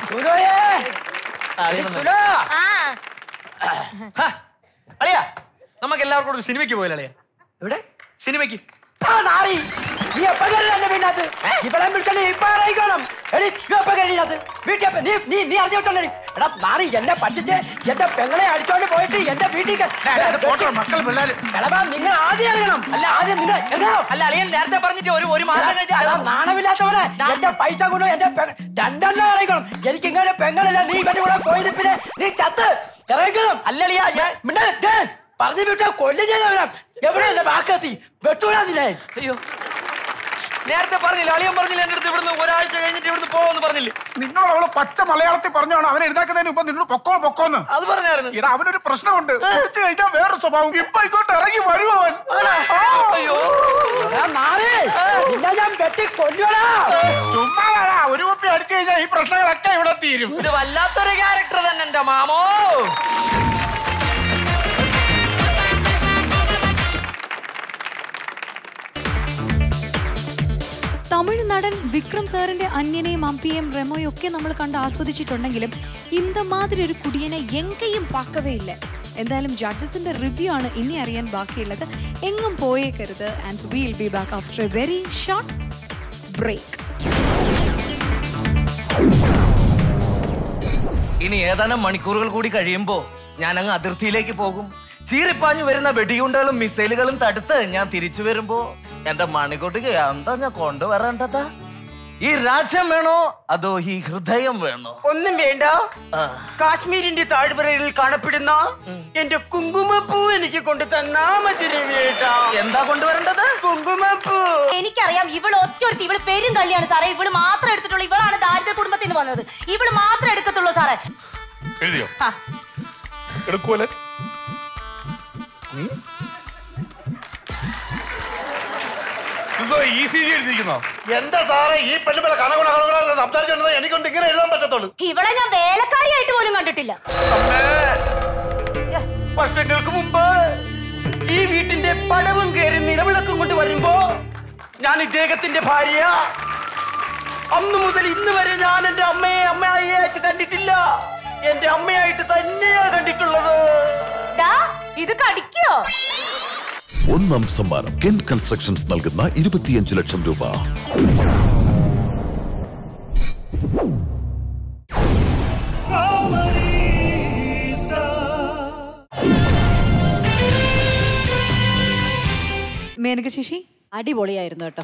അളിയാ, നമുക്ക് എല്ലാവർക്കും കൂടെ സിനിമയ്ക്ക് പോയില്ല അളിയാ. എവിടെ സിനിമയ്ക്ക്? നീ എപ്പോ വീട്ടിനകത്ത് ഇവിടെ വിളിച്ചാൽ ഇപ്പൊ അറിയിക്കണം. എടി നീ എപ്പോ കഴിഞ്ഞത് വീട്ടിൽ നീ നീ നീ അറിഞ്ഞോട്ടല്ലേ. എടാ മാറി എന്നെ പറ്റിച്ച് എന്റെ പെങ്ങളെ അടിച്ചോണ്ട് പോയിട്ട് എന്റെ വീട്ടിൽ മക്കൾ പിള്ളേര് നിങ്ങൾ ആദ്യം അറിയണം. അല്ല ആദ്യം നിങ്ങൾ അല്ല അളിയൻ നേരത്തെ പറഞ്ഞിട്ട് ഒരു ഒരു മാസം കഴിഞ്ഞാൽ നാണമില്ലാത്തവനെ എന്റെ പൈസ കൊണ്ട് എന്റെ രണ്ടെണ്ണം അറിയിക്കണം. എനിക്ക് ഇങ്ങനെ പെങ്ങളില്ല. നീ ഇവന്റെ കൂടെ പോയത് പിന്നെ നീ ചത്ത് ഇറങ്ങിക്കണം. അല്ലളിയാ പറഞ്ഞു വിട്ടാ കൊല്ലം ചെയ്യാൻ എവിടെയല്ല വാക്കെത്തി വെട്ടൂടാന്നില്ലേ. അയ്യോ, നേരത്തെ പറഞ്ഞില്ല, അളിയൻ പറഞ്ഞില്ല എന്റെ അടുത്ത് ഇവിടുന്ന് ഒരാഴ്ച കഴിഞ്ഞിട്ട് ഇവിടുന്ന് പോവെന്ന് പറഞ്ഞില്ലേ. നിങ്ങൾ അവള് പച്ച മലയാളത്തിൽ പറഞ്ഞാണ് അവനെ എഴുതാക്കുന്നതിന് ഇപ്പൊ നിന്നോട് പൊക്കോ പൊക്കോന്ന്. അത് പറഞ്ഞായിരുന്നു. ഇടാ, അവനൊരു പ്രശ്നമുണ്ട്. കുടിച്ചു കഴിഞ്ഞാൽ വേറൊരു സ്വഭാവം. ഇപ്പൊ ഇങ്ങോട്ട് ഇറങ്ങി വരും അവൻ. അയ്യോ ഞാൻ വെട്ടി കൊല്ലുവാ. ചുമ്മാ ഒരു കുപ്പി അടിച്ചു കഴിഞ്ഞാൽ ഈ പ്രശ്നങ്ങളൊക്കെ ഇവിടെ തീരും. ഇത് വല്ലാത്തൊരു ക്യാരക്ടർ തന്നെ എന്റെ മാമോ. തമിഴ് നടൻ വിക്രം സാറിന്റെ അന്യനെയും അമ്പിയെയും റെമോയും ഒക്കെ നമ്മൾ കണ്ട് ആസ്വദിച്ചിട്ടുണ്ടെങ്കിലും ഇന്ത മാതിരി ഒരു കുടിയനെ എങ്കയും പാക്കവേ ഇല്ല. എന്തായാലും ജഡ്ജസിന്റെ റിവ്യൂ ആണ് ഇനി അറിയാൻ ബാക്കിയുള്ളത്. എങ്ങും പോയേക്കരുത്. And will be back after a very short break. ഇനി ഏതാനും മണിക്കൂറുകൾ കൂടി കഴിയുമ്പോ ഞാൻ അങ്ങ് അതിർത്തിയിലേക്ക് പോകും. ചീറിപ്പാഞ്ഞു വരുന്ന വെടിയുണ്ടകളും മിസൈലുകളും തടുത്ത് ഞാൻ തിരിച്ചു വരുമ്പോ എന്റെ മണിക്കൂട്ടിക്ക് എന്താ ഞാൻ കൊണ്ടുവരേണ്ടതാ? ഈ രാജ്യം വേണോ അതോ ഈ ഹൃദയം വേണോ? ഒന്നും വേണ്ട. കാശ്മീരിന്റെ താഴ്വരയിൽ കാണപ്പെടുന്ന എന്റെ കുങ്കുമപ്പൂ എനിക്ക് കൊണ്ടു തന്നാ മതി. എന്താ കൊണ്ടുവരേണ്ടത്? കുങ്കുമപ്പൂ. എനിക്കറിയാം ഇവള് ഒറ്റൊരുത്തി. ഇവള് പേരും കള്ളിയാണ് സാറേ. ഇവള് മാത്രം എടുത്തിട്ടുള്ളൂ. ഇവളാണ് ദാരിദ്ര്യ കുടുംബത്തിൽ നിന്ന് വന്നത്. ഇവള് മാത്രം എടുക്കത്തുള്ളൂ സാറേ. എഴുതിയോ? എടുക്കൂല. എന്താ സാറേ ഈ പെണ്ണുപിള്ള കണകുണ കണകുണ സംസാരിച്ചിരുന്നത് എനിക്കൊണ്ട് ഇങ്ങനെ എഴുതാൻ പറ്റത്തുള്ളൂ. ഇവളെ ഞാൻ വേലക്കാരിയായിട്ട് പോലും കണ്ടിട്ടില്ല. വർഷങ്ങൾക്ക് മുമ്പ് ഈ വീട്ടിന്റെ പടവും കയറി നിലവിളക്കും കൊണ്ട് വരുമ്പോ ഞാൻ ഇദ്ദേഹത്തിന്റെ ഭാര്യ. അന്ന് മുതൽ ഇന്ന് വരെ ഞാൻ എന്റെ അമ്മയെ അമ്മയായിട്ട് കണ്ടിട്ടില്ല. എന്റെ അമ്മയായിട്ട് തന്നെയാ കണ്ടിട്ടുള്ളത്. ഇത് കടിക്കോ? ഒന്നാം സമ്മാനം കെൻ കൺസ്ട്രക്ഷൻസ് നൽകുന്ന ഇരുപത്തിയഞ്ച് ലക്ഷം രൂപ. മേനക ശശി അടിപൊളിയായിരുന്നു കേട്ടോ.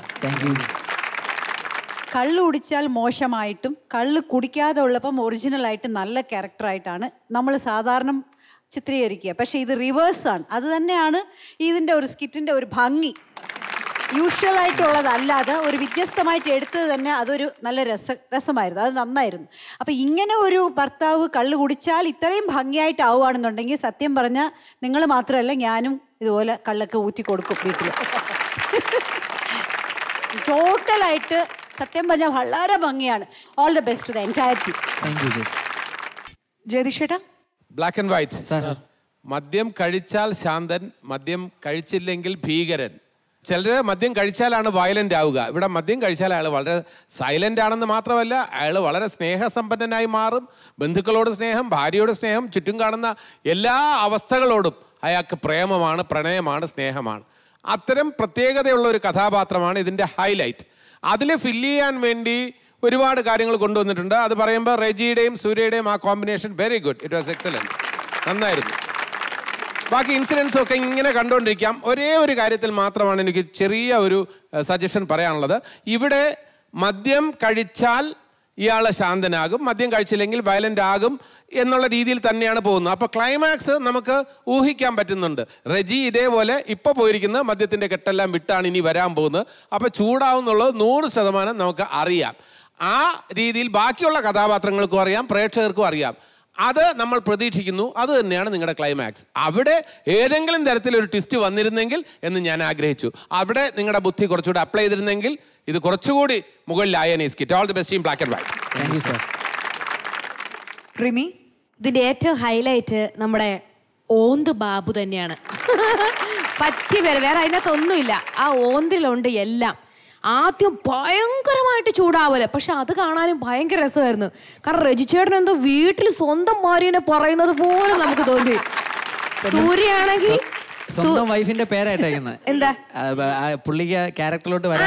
കള്ള് കുടിച്ചാൽ മോശമായിട്ടും കള്ള് കുടിക്കാതെ ഉള്ളപ്പം ഒറിജിനലായിട്ട് നല്ല ക്യാരക്ടറായിട്ടാണ് നമ്മൾ സാധാരണ ചിത്രീകരിക്കുക. പക്ഷേ ഇത് റിവേഴ്സാണ്. അത് തന്നെയാണ് ഇതിൻ്റെ ഒരു സ്കിറ്റിൻ്റെ ഒരു ഭംഗി. യൂഷ്വലായിട്ടുള്ളതല്ലാതെ ഒരു വ്യത്യസ്തമായിട്ട് എടുത്തത് തന്നെ അതൊരു നല്ല രസ രസമായിരുന്നു. അത് നന്നായിരുന്നു. അപ്പം ഇങ്ങനെ ഒരു ഭർത്താവ് കള്ള് കുടിച്ചാൽ ഇത്രയും ഭംഗിയായിട്ടാവുകയാണെന്നുണ്ടെങ്കിൽ സത്യം പറഞ്ഞാൽ നിങ്ങൾ മാത്രമല്ല ഞാനും ഇതുപോലെ കള്ളൊക്കെ ഊറ്റി കൊടുക്കും വീട്ടിൽ. ടോട്ടലായിട്ട് സത്യം പറഞ്ഞാൽ വളരെ ഭംഗിയാണ്. All the best to the entire team. ജയതിഷേട്ടാ, ബ്ലാക്ക് ആൻഡ് വൈറ്റ്. മദ്യം കഴിച്ചാൽ ശാന്തൻ, മദ്യം കഴിച്ചില്ലെങ്കിൽ ഭീകരൻ. ചിലർ മദ്യം കഴിച്ചാലാണ് വയലന്റ് ആവുക. ഇവിടെ മദ്യം കഴിച്ചാൽ അയാൾ വളരെ സൈലന്റ് ആണെന്ന് മാത്രമല്ല, അയാൾ വളരെ സ്നേഹസമ്പന്നനായി മാറും. ബന്ധുക്കളോട് സ്നേഹം, ഭാര്യയോട് സ്നേഹം, ചുറ്റും കാണുന്ന എല്ലാ അവസ്ഥകളോടും അയാൾക്ക് പ്രേമമാണ്, പ്രണയമാണ്, സ്നേഹമാണ്. അത്തരം പ്രത്യേകതയുള്ള ഒരു കഥാപാത്രമാണ് ഇതിൻ്റെ ഹൈലൈറ്റ്. അതിൽ ഫില്ല് ചെയ്യാൻ വേണ്ടി ഒരുപാട് കാര്യങ്ങൾ കൊണ്ടുവന്നിട്ടുണ്ട്. അത് പറയുമ്പോൾ റെജിയുടെയും സൂര്യയുടെയും ആ combination very good, it was excellent, നന്നായിരുന്നു. ബാക്കി ഇൻസിഡൻസും ഒക്കെ ഇങ്ങനെ കണ്ടുകൊണ്ടിരിക്കാം. ഒരേ ഒരു കാര്യത്തിൽ മാത്രമാണ് എനിക്ക് ചെറിയ ഒരു സജഷൻ പറയാനുള്ളത്. ഇവിടെ മദ്യം കഴിച്ചാൽ ഇയാൾ ശാന്തനാകും, മദ്യം കഴിച്ചില്ലെങ്കിൽ വയലൻ്റ് ആകും എന്നുള്ള രീതിയിൽ തന്നെയാണ് പോകുന്നത്. അപ്പോൾ ക്ലൈമാക്സ് നമുക്ക് ഊഹിക്കാൻ പറ്റുന്നുണ്ട്. റെജി ഇതേപോലെ ഇപ്പോൾ പോയിരിക്കുന്നത് മദ്യത്തിൻ്റെ കെട്ടെല്ലാം വിട്ടാണ് ഇനി വരാൻ പോകുന്നത്. അപ്പോൾ ചൂടാവുന്നുള്ളത് നൂറ് ശതമാനം നമുക്ക് അറിയാം. ആ രീതിയിൽ ബാക്കിയുള്ള കഥാപാത്രങ്ങൾക്കും അറിയാം, പ്രേക്ഷകർക്കും അറിയാം. അത് നമ്മൾ പ്രതീക്ഷിക്കുന്നു. അത് തന്നെയാണ് നിങ്ങളുടെ ക്ലൈമാക്സ്. അവിടെ ഏതെങ്കിലും തരത്തിലൊരു ട്വിസ്റ്റ് വന്നിരുന്നെങ്കിൽ എന്ന് ഞാൻ ആഗ്രഹിച്ചു. അവിടെ നിങ്ങളുടെ ബുദ്ധി കുറച്ചുകൂടി അപ്ലൈ ചെയ്തിരുന്നെങ്കിൽ ഇത് കുറച്ചുകൂടി മുകളിലായേനെ skit. All the best team black and white. Thank you sir. Rimi, ഇതിന്റെ ഏറ്റവും ഹൈലൈറ്റ് നമ്മുടെ ഓന്ത് ബാബു തന്നെയാണ്. പറ്റി പേര് വേറെ അതിനകത്തൊന്നുമില്ല. ആ ഓന്തിലുണ്ട് എല്ലാം. ആദ്യം ഭയങ്കരമായിട്ട് ചൂടാവല്, പക്ഷെ അത് കാണാനും ഭയങ്കര രസമായിരുന്നു. കാരണം രജിച്ചേട്ടൻ എന്തോ വീട്ടിൽ സ്വന്തം ഭാര്യനെ പറയുന്നത് പോലെ നമുക്ക് തോന്നി. സൂര്യയാണെങ്കിൽ സ്വന്തം വൈഫിന്റെ പേരായിട്ടേക്കുന്നത്. എന്താ പുള്ളിക്ക് ക്യാരക്ടറിലോട്ട് വരാൻ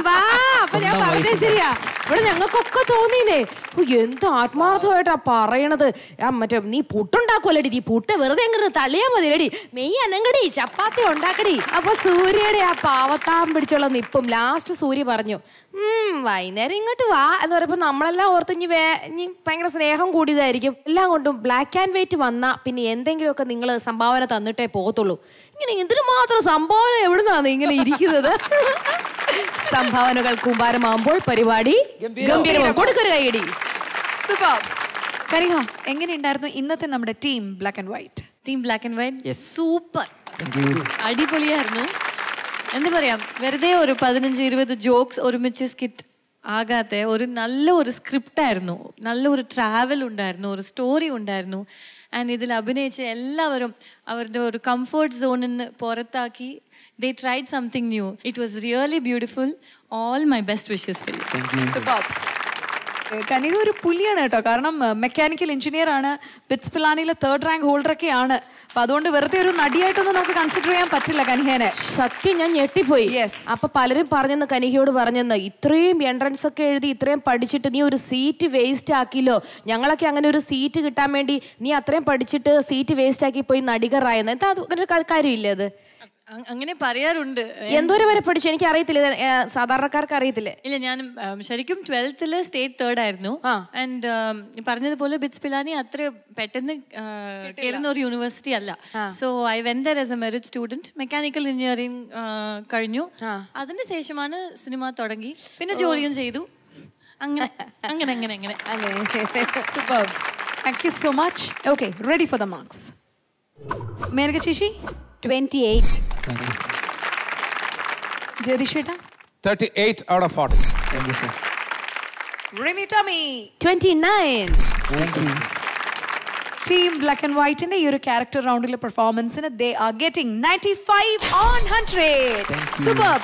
ശരിയാ. ഇവിടെ ഞങ്ങൾക്കൊക്കെ തോന്നിയില്ലേ, എന്ത് ആത്മാർത്ഥമായിട്ടാ പറയണത്. മറ്റേ നീ പുട്ടുണ്ടാക്കുമല്ലേടി, നീ പുട്ട് വെറുതെ അങ്ങോട്ട് തള്ളിയാ മതി ലേടി, മെയ് അനങ്ങടി, ചപ്പാത്തി ഉണ്ടാക്കടി. അപ്പൊ സൂര്യയുടെ ആ പാവത്താം പിടിച്ചുള്ള നിപ്പും ലാസ്റ്റ് സൂര്യ പറഞ്ഞു ഉം വൈകുന്നേരം ഇങ്ങോട്ട് വാ എന്ന് പറയുമ്പോ നമ്മളെല്ലാം ഓർത്ത് ഇനി വേ ഇനി ഭയങ്കര സ്നേഹം കൂടിയതായിരിക്കും. എല്ലാം കൊണ്ടും ബ്ലാക്ക് ആൻഡ് വൈറ്റ് വന്ന പിന്നെ എന്തെങ്കിലുമൊക്കെ നിങ്ങൾ സംഭാവന തന്നിട്ടേ പോകത്തുള്ളൂ. ഇങ്ങനെ ഇതിന് മാത്രം സംഭാവന എവിടുന്നാണ് ഇങ്ങനെ ഇരിക്കുന്നത്? സംഭാവനകൾ കൂമ്പാരമാകുമ്പോൾ പരിപാടി ഗംഭീരമാകും. കൊടുക്കൊരു കൈയടി. സൂപ്പർ. കരിഹ, എങ്ങനെയുണ്ടായിരുന്നു ഇന്നത്തെ നമ്മുടെ team black and white? Team black and white super, അടിപൊളിയായിരുന്നു. എന്താ പറയാ, വെറുതെ ഒരു പതിനഞ്ച് ഇരുപത് ജോക്സ് ഒരുമിച്ച് സ്കിറ്റ് ആകാത്ത ഒരു നല്ല ഒരു സ്ക്രിപ്റ്റ് ആയിരുന്നു. നല്ലൊരു ട്രാവൽ ഉണ്ടായിരുന്നു, ഒരു സ്റ്റോറി ഉണ്ടായിരുന്നു. ആൻഡ് ഇതിൽ അഭിനയിച്ച എല്ലാവരും അവരുടെ ഒരു കംഫർട്ട് സോണിൽ നിന്ന് പുറത്താക്കി they tried something new. It was really beautiful. All my best wishes for you. Superb. Kanika ഒരു പുലിയാണ് കേട്ടോ. കാരണം മെക്കാനിക്കൽ എഞ്ചിനീയർ ആണ്, ബിറ്റ്സ് പിലാനിയിലെ തേർഡ് റാങ്ക് ഹോൾഡർ ഒക്കെ ആണ്. അപ്പൊ അതുകൊണ്ട് വെറുതെ ഒരു നടിയായിട്ടൊന്നും നമുക്ക് കൺസിഡർ ചെയ്യാൻ പറ്റില്ല കനിഹേനെ. സത്യം ഞാൻ ഞെട്ടിപ്പോയി. അപ്പൊ പലരും പറഞ്ഞെന്ന്, കനിഹയോട് പറഞ്ഞെന്ന്, ഇത്രയും എൻട്രൻസ് ഒക്കെ എഴുതി ഇത്രയും പഠിച്ചിട്ട് നീ ഒരു സീറ്റ് വേസ്റ്റ് ആക്കില്ലോ. ഞങ്ങളൊക്കെ അങ്ങനെ ഒരു സീറ്റ് കിട്ടാൻ വേണ്ടി നീ അത്രയും പഠിച്ചിട്ട് സീറ്റ് വേസ്റ്റ് ആക്കി പോയി നടികറായെന്ന്. എന്താ അത് കാര്യമില്ല? അത് അങ്ങനെ പറയാറുണ്ട്. എന്തോരം വരെ പഠിച്ചു? എനിക്ക് അറിയത്തില്ല, സാധാരണക്കാർക്ക് അറിയത്തില്ല. ഇല്ല, ഞാൻ ശരിക്കും ട്വൽത്തില് സ്റ്റേറ്റ് തേർഡ് ആയിരുന്നു. ആൻഡ് പറഞ്ഞതുപോലെ ബിറ്റ്സ് പിലാനി അത്ര പെട്ടെന്ന് കയറുന്ന ഒരു യൂണിവേഴ്സിറ്റി അല്ല. So I went there as a merit student. Mechanical engineering കഴിഞ്ഞു. അതിന് ശേഷമാണ് സിനിമ തുടങ്ങി, പിന്നെ ജോലിയും ചെയ്തു. അങ്ങനെ അങ്ങനെ അങ്ങനെ അങ്ങനെ super. Thank you so much. Okay, ready for the marks. Menaka ചേച്ചി twenty-eight. ജയതിഷേട്ടാ thirty-eight out of forty. Thank you, sir. Rimi Tomy twenty-nine. Thank you. Team black and വൈറ്റിന്റെ ഈ ഒരു ക്യാരക്ടർ റൗണ്ടിലെ പെർഫോമൻസിന് they are getting ninety-five on one hundred. Super.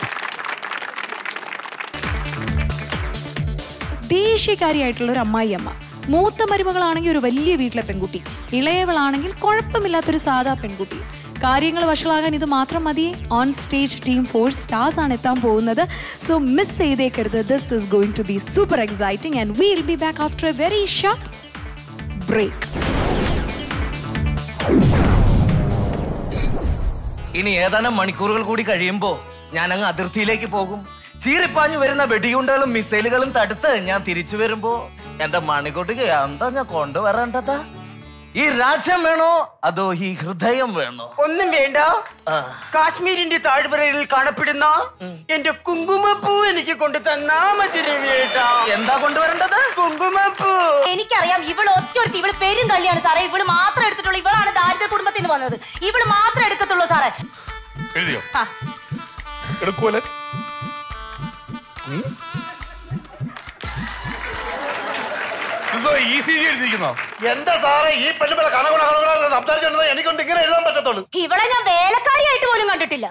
ദേശീയക്കാരിയായിട്ടുള്ള ഒരു അമ്മായിയമ്മ, മൂത്ത മരുമകളാണെങ്കിൽ ഒരു വലിയ വീട്ടിലെ പെൺകുട്ടി, ഇളയവളാണെങ്കിൽ കുഴപ്പമില്ലാത്തൊരു സാധാ പെൺകുട്ടി. കാര്യങ്ങൾ വഷളാകാൻ ഇത് മാത്രം മതിയെ. On stage team four stars ആണ് എത്താൻ പോകുന്നത്. സോ മിസ് ചെയ്തേക്കരുത്. This is going to be super exciting and we will be back after a very short break. ഇനി ഏതാനും മണിക്കൂറുകൾ കൂടി കഴിയുമ്പോ ഞാൻ അങ്ങ് അതിർത്തിയിലേക്ക് പോകും. ചീറിപ്പാഞ്ഞു വരുന്ന വെടിയുണ്ടകളും മിസൈലുകളും തടുത്ത് ഞാൻ തിരിച്ചു വരുമ്പോ എന്റെ മണിക്കുട്ടിക്ക് എന്താ ഞാൻ കൊണ്ടുവരേണ്ടതാ? ഈ രാജ്യം വേണോ അതോ ഈ ഹൃദയം വേണോ? ഒന്നും വേണ്ട. കാശ്മീരിന്റെ താഴ്വരയിൽ കാണപ്പെടുന്ന എന്റെ കുങ്കുമപ്പൂ എനിക്ക് കൊണ്ടു തന്നാ മതി രവിയേട്ടാ. എന്താ കൊണ്ടുവരേണ്ടത്? കുങ്കുമപ്പൂ. എനിക്കറിയാം, ഇവള് ഒറ്റൊരുത്തി, ഇവള് പേരും കള്ളിയാണ് സാറേ. ഇവള് മാത്രം എടുത്തിട്ടുള്ളൂ. ഇവളാണ് ദാരിദ്ര്യ കുടുംബത്തിൽ നിന്ന് വന്നത്. ഇവള് മാത്രം എടുക്കത്തുള്ളൂ സാറേ. എഴുതിയോ? എടുക്കൂല. എന്താ സാറേ ഈ പെണ്ണുകളെ കണകുണ കണകുണ സംസാരിച്ചോണ്ടത് എനിക്കൊണ്ട് ഇങ്ങനെ എഴുതാൻ പറ്റത്തുള്ളൂ. ഇവളെ ഞാൻ വേലക്കാരിയായിട്ട് പോലും കണ്ടിട്ടില്ല.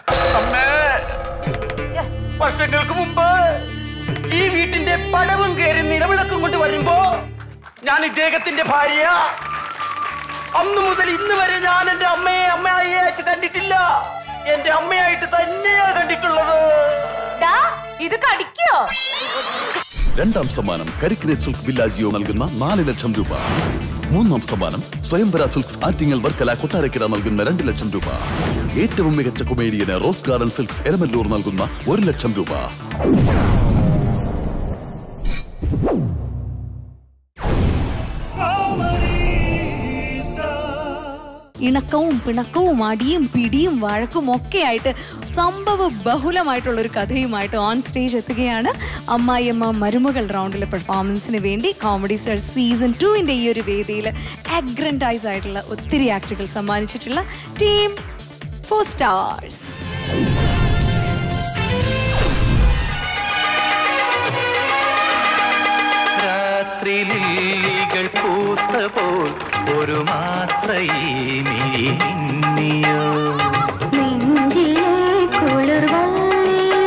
വർഷങ്ങൾക്ക് മുമ്പ് ഈ വീട്ടിന്റെ പടവും കയറി നിലവിളക്കും കൊണ്ട് വരുമ്പോ ഞാൻ ഇദ്ദേഹത്തിന്റെ ഭാര്യ. അന്നു മുതൽ ഇന്ന് വരെ ഞാൻ എന്റെ അമ്മയെ അമ്മയായിട്ട് കണ്ടിട്ടില്ല. എന്റെ അമ്മയായിട്ട് തന്നെയാണ് കണ്ടിട്ടുള്ളത്. ഇത് കടിക്കോ? രണ്ടാം സമ്മാനം കരിക്കിനെ സിൽക്ക് വില്ലാജിയോ നൽകുന്ന നാല് ലക്ഷം രൂപ. മൂന്നാം സമ്മാനം സ്വയംവര സിൽക്സ് ആറ്റിങ്ങൽ വർക്കല കൊട്ടാരക്കര നൽകുന്ന രണ്ട് ലക്ഷം രൂപ. ഏറ്റവും മികച്ച കൊമേഡിയന് റോസ് ഗാർഡൻ സിൽക്സ് എരമല്ലൂർ നൽകുന്ന ഒരു ലക്ഷം രൂപ. ഇണക്കവും പിണക്കവും അടിയും പിടിയും വഴക്കും ഒക്കെ ആയിട്ട് സംഭവ ബഹുലമായിട്ടുള്ള ഒരു കഥയുമായിട്ട് ഓൺ സ്റ്റേജ് എത്തുകയാണ് അമ്മായിയമ്മ മരുമകൾ റൗണ്ടിലെ പെർഫോമൻസിന് വേണ്ടി കോമഡി സ്റ്റാർ സീസൺ ടുവിൻ്റെ ഈ ഒരു വേദിയിൽ അഗ്രൻഡൈസ് ആയിട്ടുള്ള ഒത്തിരി ആക്ടുകൾ സമ്മാനിച്ചിട്ടുള്ള ടീം ഫോർ സ്റ്റാർസ്. രാത്രിലില്ലികൾ പൂത്ത പോൽ ഒരു മാത്രയീ മിന്നിയോ നെഞ്ചിലെ കുളിർവള്ളിൽ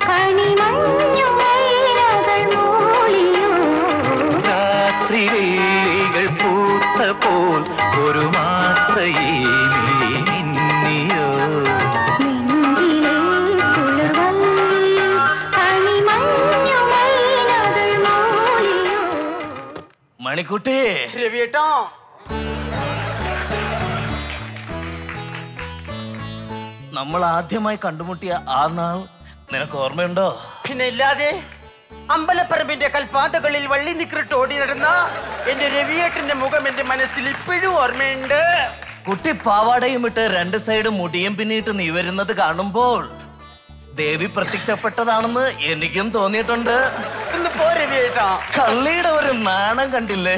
കണിമഞ്ഞുമൈനകൾ മൂളിയോ രാത്രിലില്ലികൾ പൂത്ത പോൽ ഒരു മാത്രയീ മിന്നിയോ നെഞ്ചിലെ കുളിർവള്ളിൽ കണിമഞ്ഞുമൈനകൾ മൂളിയോ. മണിക്കുട്ടി രവിയേട്ടാ, നമ്മൾ ആദ്യമായി കണ്ടുമുട്ടിയ ആ നാൾ നിനക്ക് ഓർമ്മയുണ്ടോ? പിന്നെ ഇല്ലാതെ. അമ്പലപ്പറമ്പിന്റെ കൽപ്പാതകളിൽ വള്ളി നിക്കറിട്ട് ഓടി നടന്ന എന്റെ രവിയേട്ടന്റെ മുഖം എന്റെ മനസ്സിൽ ഇപ്പോഴും ഓർമ്മയുണ്ട്. കുട്ടി പാവാടയും ഇട്ട് രണ്ട് സൈഡ് മുടിയും പിന്നിട്ട് നീ വരുന്നത് കാണുമ്പോൾ ദേവി പ്രത്യക്ഷപ്പെട്ടതാണെന്ന് എനിക്കും തോന്നിയിട്ടുണ്ട്. ഇന്ന് പോ രവിയേട്ടാ, കള്ളിയുടെ ഒരു നാണം കണ്ടില്ലേ?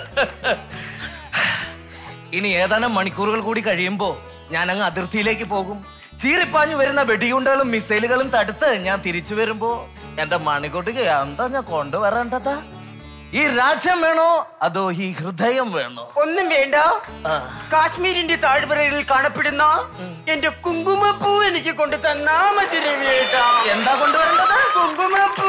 ഇനി ഏതാനും മണിക്കൂറുകൾ കൂടി കഴിയുമ്പോ ഞാൻ അങ്ങ് അതിർത്തിയിലേക്ക് പോകും. ചീറിപ്പാഞ്ഞു വരുന്ന വെടിയുണ്ടകളും മിസൈലുകളും തടുത്ത് ഞാൻ തിരിച്ചു വരുമ്പോ എന്റെ മണിക്കുട്ടിക്ക് എന്താ ഞാൻ കൊണ്ടുവരേണ്ടതാ? ഈ രാജ്യം വേണോ അതോ ഈ ഹൃദയം വേണോ? ഒന്നും വേണ്ട. കാശ്മീരിന്റെ താഴ്വരയിൽ കാണപ്പെടുന്ന എന്റെ കുങ്കുമപ്പൂ എനിക്ക് കൊണ്ടു തന്നാ മതി രവിയേട്ടാ. എന്താ കൊണ്ടുവരേണ്ടത്? കുങ്കുമപ്പൂ.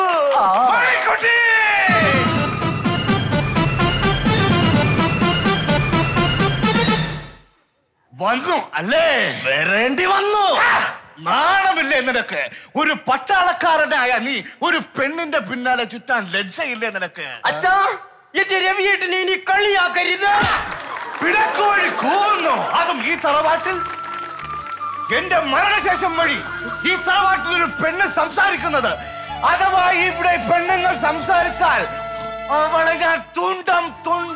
വന്നു അല്ലേ? വരേണ്ടി വന്നു. നാണമില്ലേ നിനക്ക്? ഒരു പട്ടാളക്കാരനായ നീ ഒരു പെണ്ണിന്റെ പിന്നാലെ ചുറ്റാൻ ലജ്ജയില്ലേ നിനക്ക്? അച്ഛാ, എന്റെ രവിയേട്ടനെ ഇനി കളിയാക്കരുത്. പിടക്കോഴി കൂവുന്നു, അതും ഈ തറവാട്ടിൽ. എന്റെ മരണശേഷം വഴി ഈ തറവാട്ടിൽ ഒരു പെണ്ണ് സംസാരിക്കുന്നത്, അഥവാ ഇവിടെ പെണ്ണുങ്ങൾ സംസാരിച്ചാൽ അവളെ ഞാൻ തുണ്ടം തുണ്ട്.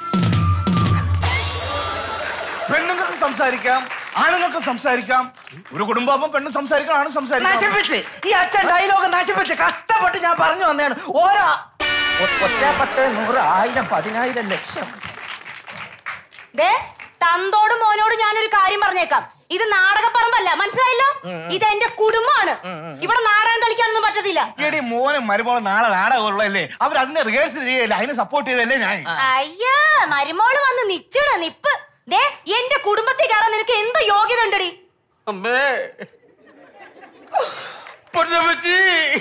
പെണ്ണുങ്ങൾക്ക് സംസാരിക്കാം, ആണുങ്ങൾക്ക് സംസാരിക്കാം. ഒരു കുടുംബാകുമ്പോൾ പെണ്ണും സംസാരിക്കാം, ആണും സംസാരിക്കാം. നശിപ്പിച്ച് ഈ അച്ഛൻ ഡയലോഗ് നശിപ്പിച്ച് കഷ്ടപ്പെട്ട് ഞാൻ പറഞ്ഞു വന്നതാണ്. ഓരോ ഒറ്റ പത്ത് നൂറ് ആയിരം പതിനായിരം ലക്ഷം. ദേ, തന്തോട് മോനോട് ഞാനൊരു കാര്യം പറഞ്ഞേക്കാം. ഇത് നാടകപ്പറമ്പല്ല, മനസ്സിലായല്ലോ? ഇത് എന്റെ കുടുംബമാണ്. ഇവിടെ നാടകം കളിക്കാനൊന്നും പറ്റത്തില്ല. എടി മോനും മരുമോളും നാളെ നാടകമുള്ളതല്ലേ, അവർ അതിനെ റിഹേഴ്സൽ ചെയ്യല്ലേ, അതിനെ സപ്പോർട്ട് ചെയ്തല്ലേ ഞാൻ. അയ്യാ, മരുമോള് വന്ന് നിച്ചണ നിപ്പ്. ദേ, എന്റെ കുടുംബത്തിൽ കയറാൻ നിനക്ക് എന്ത് യോഗ്യത ഉണ്ടടി? അമ്മേ, പൊന്നമ്മച്ചി,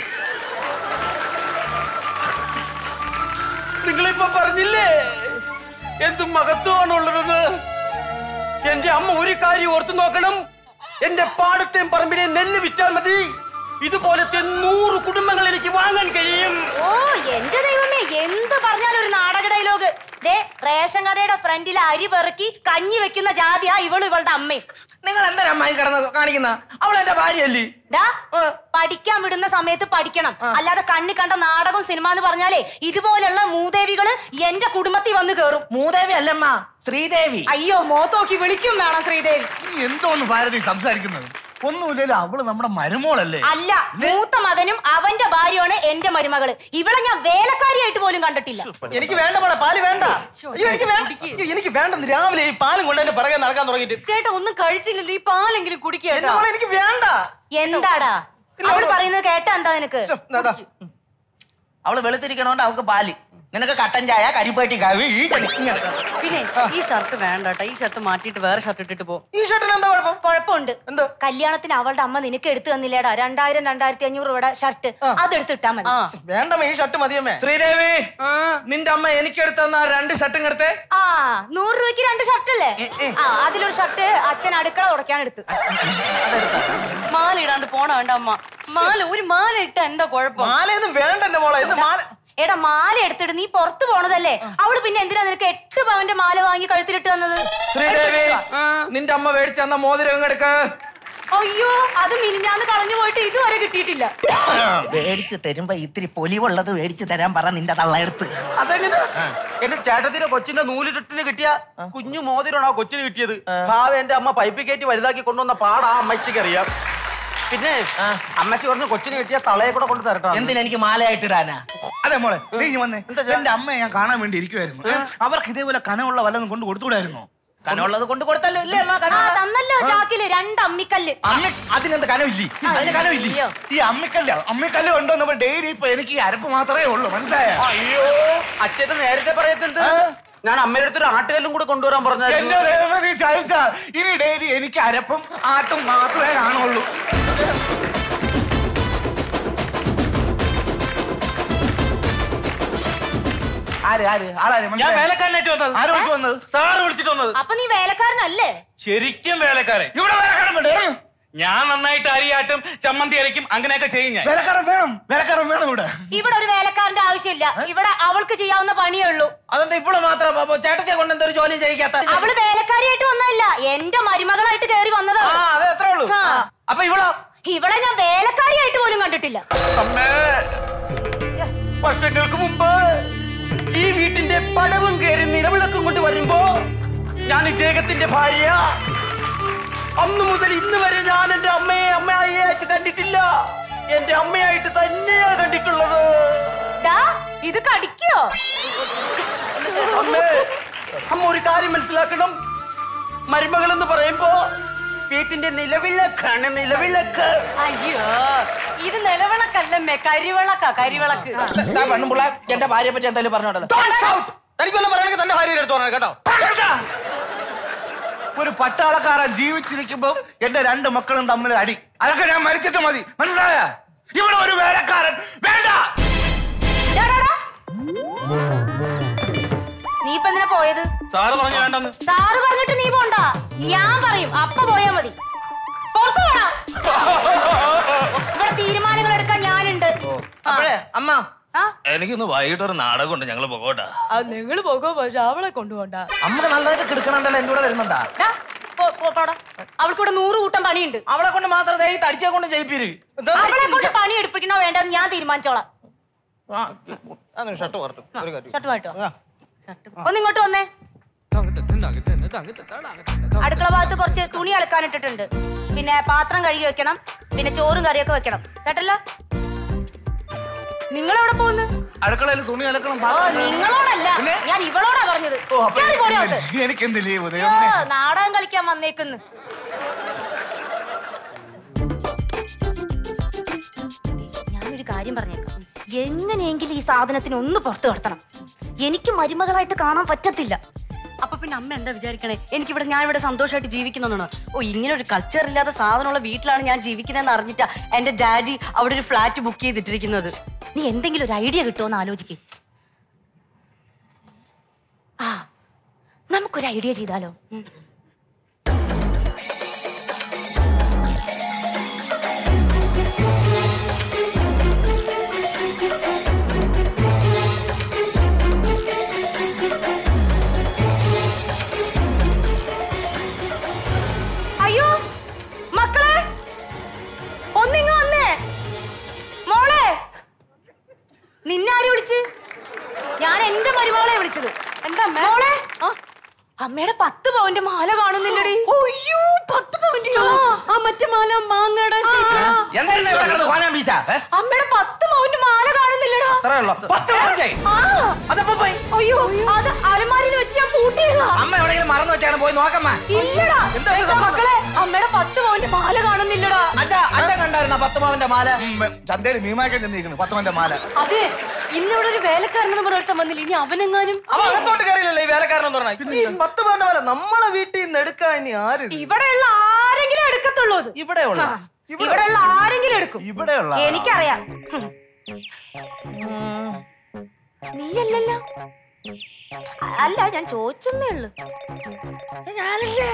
നിങ്ങളിപ്പോ പറഞ്ഞില്ലേ എന്തും മഹത്വമാണുള്ളതെന്ന്. എന്റെ അമ്മ ഒരു കാര്യം ഓർത്തു നോക്കണം. എന്റെ പാടത്തെയും പറമ്പിലെ നെല്ല് വിറ്റാൽ മതി, ഇതുപോലത്തെ നൂറ് കുടുംബങ്ങൾ എനിക്ക് വാങ്ങാൻ കഴിയും. ഓ എന്റെ ദൈവമേ, എന്ത് പറഞ്ഞാലും ഒരു നാടക ഡയലോഗ്. ദേ, റേഷൻ കടയുടെ ഫ്രണ്ടിൽ അരി പെറുക്കി കഞ്ഞി വെക്കുന്ന ജാതിയാ ഇവള് ഇവളുടെ അമ്മയും. നിങ്ങൾ എന്താ അമ്മായി കിടന്ന് കാണിക്കുന്ന? അവൾ എന്റെ ഭാര്യയല്ലേ? പഠിക്കാൻ വിടുന്ന സമയത്ത് പഠിക്കണം, അല്ലാതെ കണ്ണി കണ്ട നാടകം സിനിമ എന്ന് പറഞ്ഞാലേ ഇതുപോലുള്ള മൂദേവികള് എന്റെ കുടുംബത്തിൽ വന്ന് കേറും. മൂദേവി അല്ലമ്മ, ശ്രീദേവി. അയ്യോ, മോത്തോക്കി വിളിക്കും വേണം ശ്രീദേവി. നീ എന്തോന്ന് ഭാരതി സംസാരിക്കുന്നത്? ഒന്നുമില്ലല്ലോ, അവള് നമ്മുടെ മരുമോളല്ലേ? അല്ല, മൂത്ത മകനും അവന്റെ ഭാര്യയാണ് എന്റെ മരുമകള്. ഇവളെ ഞാൻ വേലക്കാരിയായിട്ട് പോലും കണ്ടിട്ടില്ല. എനിക്ക് വേണ്ട മോളെ, പാല് വേണ്ട. എനിക്ക് വേണ്ട, എനിക്ക് വേണ്ടെന്ന്. രാവിലെ ഈ പാലും കൊണ്ട് എന്റെ പിറകെ നടക്കാൻ തുടങ്ങിയിട്ട്. ചേട്ടാ, ഒന്നും കഴിച്ചില്ലല്ലോ, ഈ പാലെങ്കിലും കുടിക്കുക. എനിക്ക് വേണ്ട. എന്താടാ അവള് പറയുന്നത് കേട്ടാ? എന്താ നിനക്ക്? അവള് വെളുത്തിരിക്കണോണ്ട് അവൾക്ക് പാല്. നിനക്ക് കട്ടൻ ചായ കരിപ്പേട്ടി കാവി ഈ പിന്നെ ഈ ഷർട്ട് വേണ്ട കേട്ടോ. ഈ ഷർട്ട് മാറ്റിയിട്ട് വേറെ ഷർട്ട് ഇട്ടിട്ട് പോ. ഈ ഷർട്ടിന് എന്താ കുഴപ്പം? കുഴപ്പമുണ്ട്. എന്തോ? കല്യാണത്തിന് അവളുടെ അമ്മ നിനക്ക് എടുത്തു തന്നില്ലേടാ രണ്ടായിരം രണ്ടായിരത്തി അഞ്ഞൂറ് രൂപയുടെ ഷർട്ട്. അതെടുത്ത് ഇട്ടാ മതി. വേണ്ടമ്മ ഈ ഷർട്ട് മതിയമ്മേ. ശ്രീദേവി നിന്റെ അമ്മ എനിക്ക് എടുത്തു തന്ന രണ്ട് ഷർട്ടും എടുത്തേ. ആ നൂറ് രൂപയ്ക്ക് രണ്ട് ഷർട്ട് അല്ലേ? ആ അതിലൊരു ഷർട്ട് അച്ഛൻ അടുക്കള തുടയ്ക്കാൻ എടുത്ത്. മാല ഇടാണ്ട് പോണ വേണ്ട അമ്മ. മാല ഒരു മാല ഇട്ട എന്താ കുഴപ്പം? മാലയൊന്നും വേണ്ട എന്റെ മോളെ. എന്ത് മാല? എടാ മാല എടുത്തിട്ട് നീ പുറത്തു പോണതല്ലേ. അവള് പിന്നെ എന്തിനാ നിനക്ക് എട്ട് പവന്റെ മാല വാങ്ങി കഴുത്തിലിട്ട് വന്നത്? ശ്രീദേവി നിന്റെ അമ്മ മേടിച്ചു തന്ന മോതിരം എടുക്ക. അയ്യോ അത് മിനിഞ്ഞാന്ന് കളഞ്ഞു പോയിട്ട് ഇതുവരെ കിട്ടിയിട്ടില്ല. മേടിച്ചു തരുമ്പോ ഇത്തിരി പൊലിവുള്ളത് മേടിച്ചു തരാൻ പറ നിന്റെ തള്ളയെടുത്ത്. അതെങ്ങനെ? എന്റെ ചേട്ടത്തിന്റെ കൊച്ചിന്റെ നൂലിട്ടിന് കിട്ടിയ കുഞ്ഞു മോതിരമാണോ കൊച്ചിന് കിട്ടിയത്? ഭാവ എന്റെ അമ്മ പൈപ്പ് കയറ്റി വലുതാക്കി കൊണ്ടുവന്ന പാടാ അമ്മച്ചിക്ക് അറിയാം. പിന്നെ അമ്മച്ചി പറഞ്ഞ കൊച്ചിന് കിട്ടിയ തളയെ കൂടെ കൊണ്ട് തരട്ടെ. എന്തിനാ എനിക്ക് മാലയായിട്ടിടാനാ? അതെ മോളെ നീ വന്നേ. എന്റെ അമ്മയെ ഞാൻ കാണാൻ വേണ്ടി ഇരിക്കുവായിരുന്നു. അവർക്ക് ഇതേപോലെ കനമുള്ള വല്ലതും കൊണ്ട് കൊടുത്തുകൂടായിരുന്നോ? കനമുള്ളത് കൊണ്ട് കൊടുത്തല്ലോ ഇല്ലേ അമ്മ? തന്നല്ലോ ചാക്കില് രണ്ട് അമ്മിക്കല്ല്. അതിനെന്ത് കനമില്ലേ? അതിന് കനമില്ലേ? ഈ അമ്മിക്കല്ല അമ്മിക്കല്ല് കൊണ്ടുവന്നപ്പോ ഡെയിലി ഇപ്പൊ എനിക്ക് ഈ അരപ്പ് മാത്രമേ ഉള്ളൂ. മനസ്സിലായോ? അയ്യോ അച്ഛത് നേരത്തെ പറയത്തുണ്ട്. ഞാൻ അമ്മയുടെ അടുത്തൊരു ആട്ടുകല്ലും കൂടെ കൊണ്ടുവരാൻ പറഞ്ഞു. ഇനി ഡെയിലി എനിക്ക് അരപ്പും ആട്ടും മാത്രമേ കാണുള്ളൂ. ഞാൻ വേലക്കാരനായിട്ട് വന്നത്. ആര് വിളിച്ചു വന്നത്? സാറ് വിളിച്ചിട്ട് വന്നത്. അപ്പൊ നീ വേലക്കാരനല്ലേ? ശരിക്കും വേലക്കാരൻ. ഇവിടെ വേലക്കാരൻ വേണ്ടേ? ഞാൻ നന്നായിട്ട് അരിയാട്ടും ചമ്മന്തി അരയ്ക്കും അങ്ങനെയൊക്കെ ചെയ്യും ഞാൻ. വേലക്കാരൻ വേണം. വേലക്കാരൻ വേണം ഇവിടെ. ഇവിടെ ഒരു വേലക്കാരന്റെ ആവശ്യമില്ല. ഇവിടെ അവൾക്ക് ചെയ്യാവുന്ന പണിയേ ഉള്ളൂ. അതെന്താ ഇപ്പോഴും മാത്രം ചേട്ടത്തെ കൊണ്ട് എന്തൊരു ജോലി ചെയ്യിക്കാത്ത? അവള് വേലക്കാരിയായിട്ട് വന്നതല്ല, എന്റെ മരുമകളായിട്ട് കയറി വന്നതാണ്. അത്രേ ഉള്ളൂ. അപ്പൊ ഇവളോ? ഇവളെ ഞാൻ വേലക്കാരിയായിട്ട് പോലും കണ്ടിട്ടില്ല. വർഷങ്ങൾക്ക് മുമ്പ് ഈ വീട്ടിന്റെ പടവും കയറി നിലവിളക്കും കൊണ്ട് വരുമ്പോ ഞാൻ ഇദ്ദേഹത്തിന്റെ ഭാര്യ. അന്നു മുതൽ ഇന്ന് വരെ ഞാൻ എന്റെ അമ്മയെ അമ്മയായിട്ട് കണ്ടിട്ടില്ല. എന്റെ അമ്മയായിട്ട് തന്നെയാണ് കണ്ടിട്ടുള്ളത്. ഇത് കടിക്കോ? അമ്മേ അമ്മ ഒരു കാര്യം മനസ്സിലാക്കണം. മരുമകൾ എന്ന് പറയുമ്പോ വീട്ടിന്റെ നിലവിളക്കാണ്. നിലവിളക്ക്. അയ്യോ ഇത് നിലവിളക്കല്ലമ്മേ, കരിവിളക്കാ. കരിവിളക്ക്. പെണ്ണുമ്പിള്ള എന്റെ ഭാര്യയെ പറ്റി എന്തായാലും പറഞ്ഞോണ്ടല്ലോ. തനിക്കൊന്നും പറയണെങ്കിൽ തന്റെ ഭാര്യ എടുത്തു പറഞ്ഞ കേട്ടോ. ഒരു പട്ടാളക്കാരൻ ജീവിച്ചിരിക്കുമ്പോ എന്റെ രണ്ട് മക്കളും തമ്മിൽ അടി. അതൊക്കെ ഞാൻ മരിച്ചിട്ട് മതി. മനസ്സിലായ? ഇവിടെ ഒരു വേലക്കാരൻ വേണ്ട. നീ ഇപ്പൊ എന്തിനാ പോയത്? സാറ് പറഞ്ഞു വേണ്ടെന്ന്. സാറ് പറഞ്ഞിട്ട് നീ പോണ്ട. ഞാൻ പറയും അപ്പ പോയാ മതി. പുറത്തു പോടാ. ഇവിടെ തീരുമാനങ്ങൾ എടുക്കാൻ ഞാനുണ്ട്. അപ്പോഴേ അമ്മ എനിക്കൊന്ന് വൈകിട്ടൊരു നാടകം ഉണ്ട്. ഞങ്ങള് പോകോട്ടാ. നിങ്ങള് പോകുമ്പോ പക്ഷെ അവളെ കൊണ്ടുപോണ്ട. അമ്മ നല്ലതായിട്ട് കിടക്കണുണ്ടല്ലോ. എന്റെ കൂടെ വരുന്നുണ്ടാ? അവൾക്കൂടെ നൂറ് കൂട്ടം പണിയുണ്ട്. അവളെ കൊണ്ട് മാത്രം ഈ തടിച്ചെ കൊണ്ട് ചെയ്യിപ്പിര്. അവളെ കൊണ്ട് പണി എടുപ്പിക്കണോ വേണ്ടെന്ന് ഞാൻ തീരുമാനിച്ചോളാം. ഷർട്ട് മാറട്ടെ. ഒരു കാര്യം ഷർട്ട് മാറ്റോ? ഒന്നിങ്ങോട്ട് വന്നേ. അടുക്കള ഭാഗത്ത് കുറച്ച് തുണി അലക്കാനിട്ടിട്ടുണ്ട്. പിന്നെ പാത്രം കഴുകി വെക്കണം. പിന്നെ ചോറും കറിയൊക്കെ വെക്കണം. കേട്ടല്ലോ? നിങ്ങളെവിടെ പോകുന്നു? അടുക്കളയിൽ തുണി അലക്കണം. നിങ്ങളോടല്ല, ഞാൻ ഇവളോടാ പറഞ്ഞത്. എനിക്കെന്ത് ലീവ്? നാടകം കളിക്കാൻ വന്നേക്കുന്നു. ഞാനൊരു കാര്യം പറഞ്ഞേക്കാം. എങ്ങനെയെങ്കിലും ഈ സാധനത്തിന് ഒന്ന് പുറത്ത് കടത്തണം. എനിക്ക് മരുമകളായിട്ട് കാണാൻ പറ്റത്തില്ല. അപ്പൊ പിന്നെ അമ്മ എന്താ വിചാരിക്കണേ? എനിക്കിവിടെ ഞാൻ ഇവിടെ സന്തോഷമായിട്ട് ജീവിക്കുന്നതാണ്. ഓ ഇങ്ങനെ ഒരു കൾച്ചർ ഇല്ലാത്ത സാധനമുള്ള വീട്ടിലാണ് ഞാൻ ജീവിക്കുന്നതെന്ന് അറിഞ്ഞിട്ടാ എന്റെ ഡാഡി അവിടെ ഒരു ഫ്ലാറ്റ് ബുക്ക് ചെയ്തിട്ടിരിക്കുന്നത്. നീ എന്തെങ്കിലും ഒരു ഐഡിയ കിട്ടുമോന്ന് ആലോചിക്ക്. ആ നമുക്കൊരു ഐഡിയ ചെയ്താലോ? അയ്യോ മക്കളെ ഒന്നിങ്ങ വന്നേ. മോളെ നിന്നെ ആര് വിളിച്ച്? ഞാൻ എന്റെ മരുമകളെ വിളിച്ചത്. എന്താ മോളെ? അമ്മയുടെ പത്ത് പവന്റെ മാല കാണുന്നില്ലടി. അയ്യോ പത്ത് പവന്റെയോ? ആ മറ്റേ മാല മാങ്ങയുടെ അമ്മയുടെ പത്ത് പവന്റെ മാല കാണുന്നില്ലടാ. അത്രയുള്ള പത്ത് പവൻ അതപ്പോ പോയി. അയ്യോ അത് അലമാരിയിൽ വെച്ച് ഞാൻ പൂട്ടിയതാ. അമ്മ എവിടെയെങ്കിലും മറന്നു വെച്ചാണ് പോയി നോക്കമ്മ. ഇല്ലടാ മക്കളെ, അമ്മയുടെ പത്ത് പവന്റെ മാല കാണുന്നില്ലടാ. അച്ഛാ അച്ഛൻ കണ്ടായിരുന്ന പത്ത് പവന്റെ മാല? ചന്തയിൽ മീമാക്കാൻ ചെന്നിരിക്കുന്നു പത്ത് പവന്റെ മാല. അതെ, ഇന്നിവിടെ ഒരു വേലക്കാരനെന്ന് പറഞ്ഞ വന്നില്ല. ഇനി അവനെങ്ങാനും അവ അകത്തോട്ട് കയറിയില്ലല്ലോ ഈ വേലക്കാരനെന്ന് പറഞ്ഞാൽ. പത്ത് പവന്റെ മാല നമ്മളെ വീട്ടിൽ നിന്ന് എടുക്കാൻ ഇനി ആര്? ഇവിടെയുള്ള ആരെങ്കിലും എടുക്കത്തുള്ളൂ. ഇവിടെയുള്ള ഇവിടെയുള്ള ആരെങ്കിലും എടുക്കും. ഇവിടെയുള്ള എനിക്കറിയാം. നീയല്ലല്ലോ. അല്ല, ഞാൻ ചോദിച്ചെന്നേ ഉള്ളു. ഞാനല്ലേ?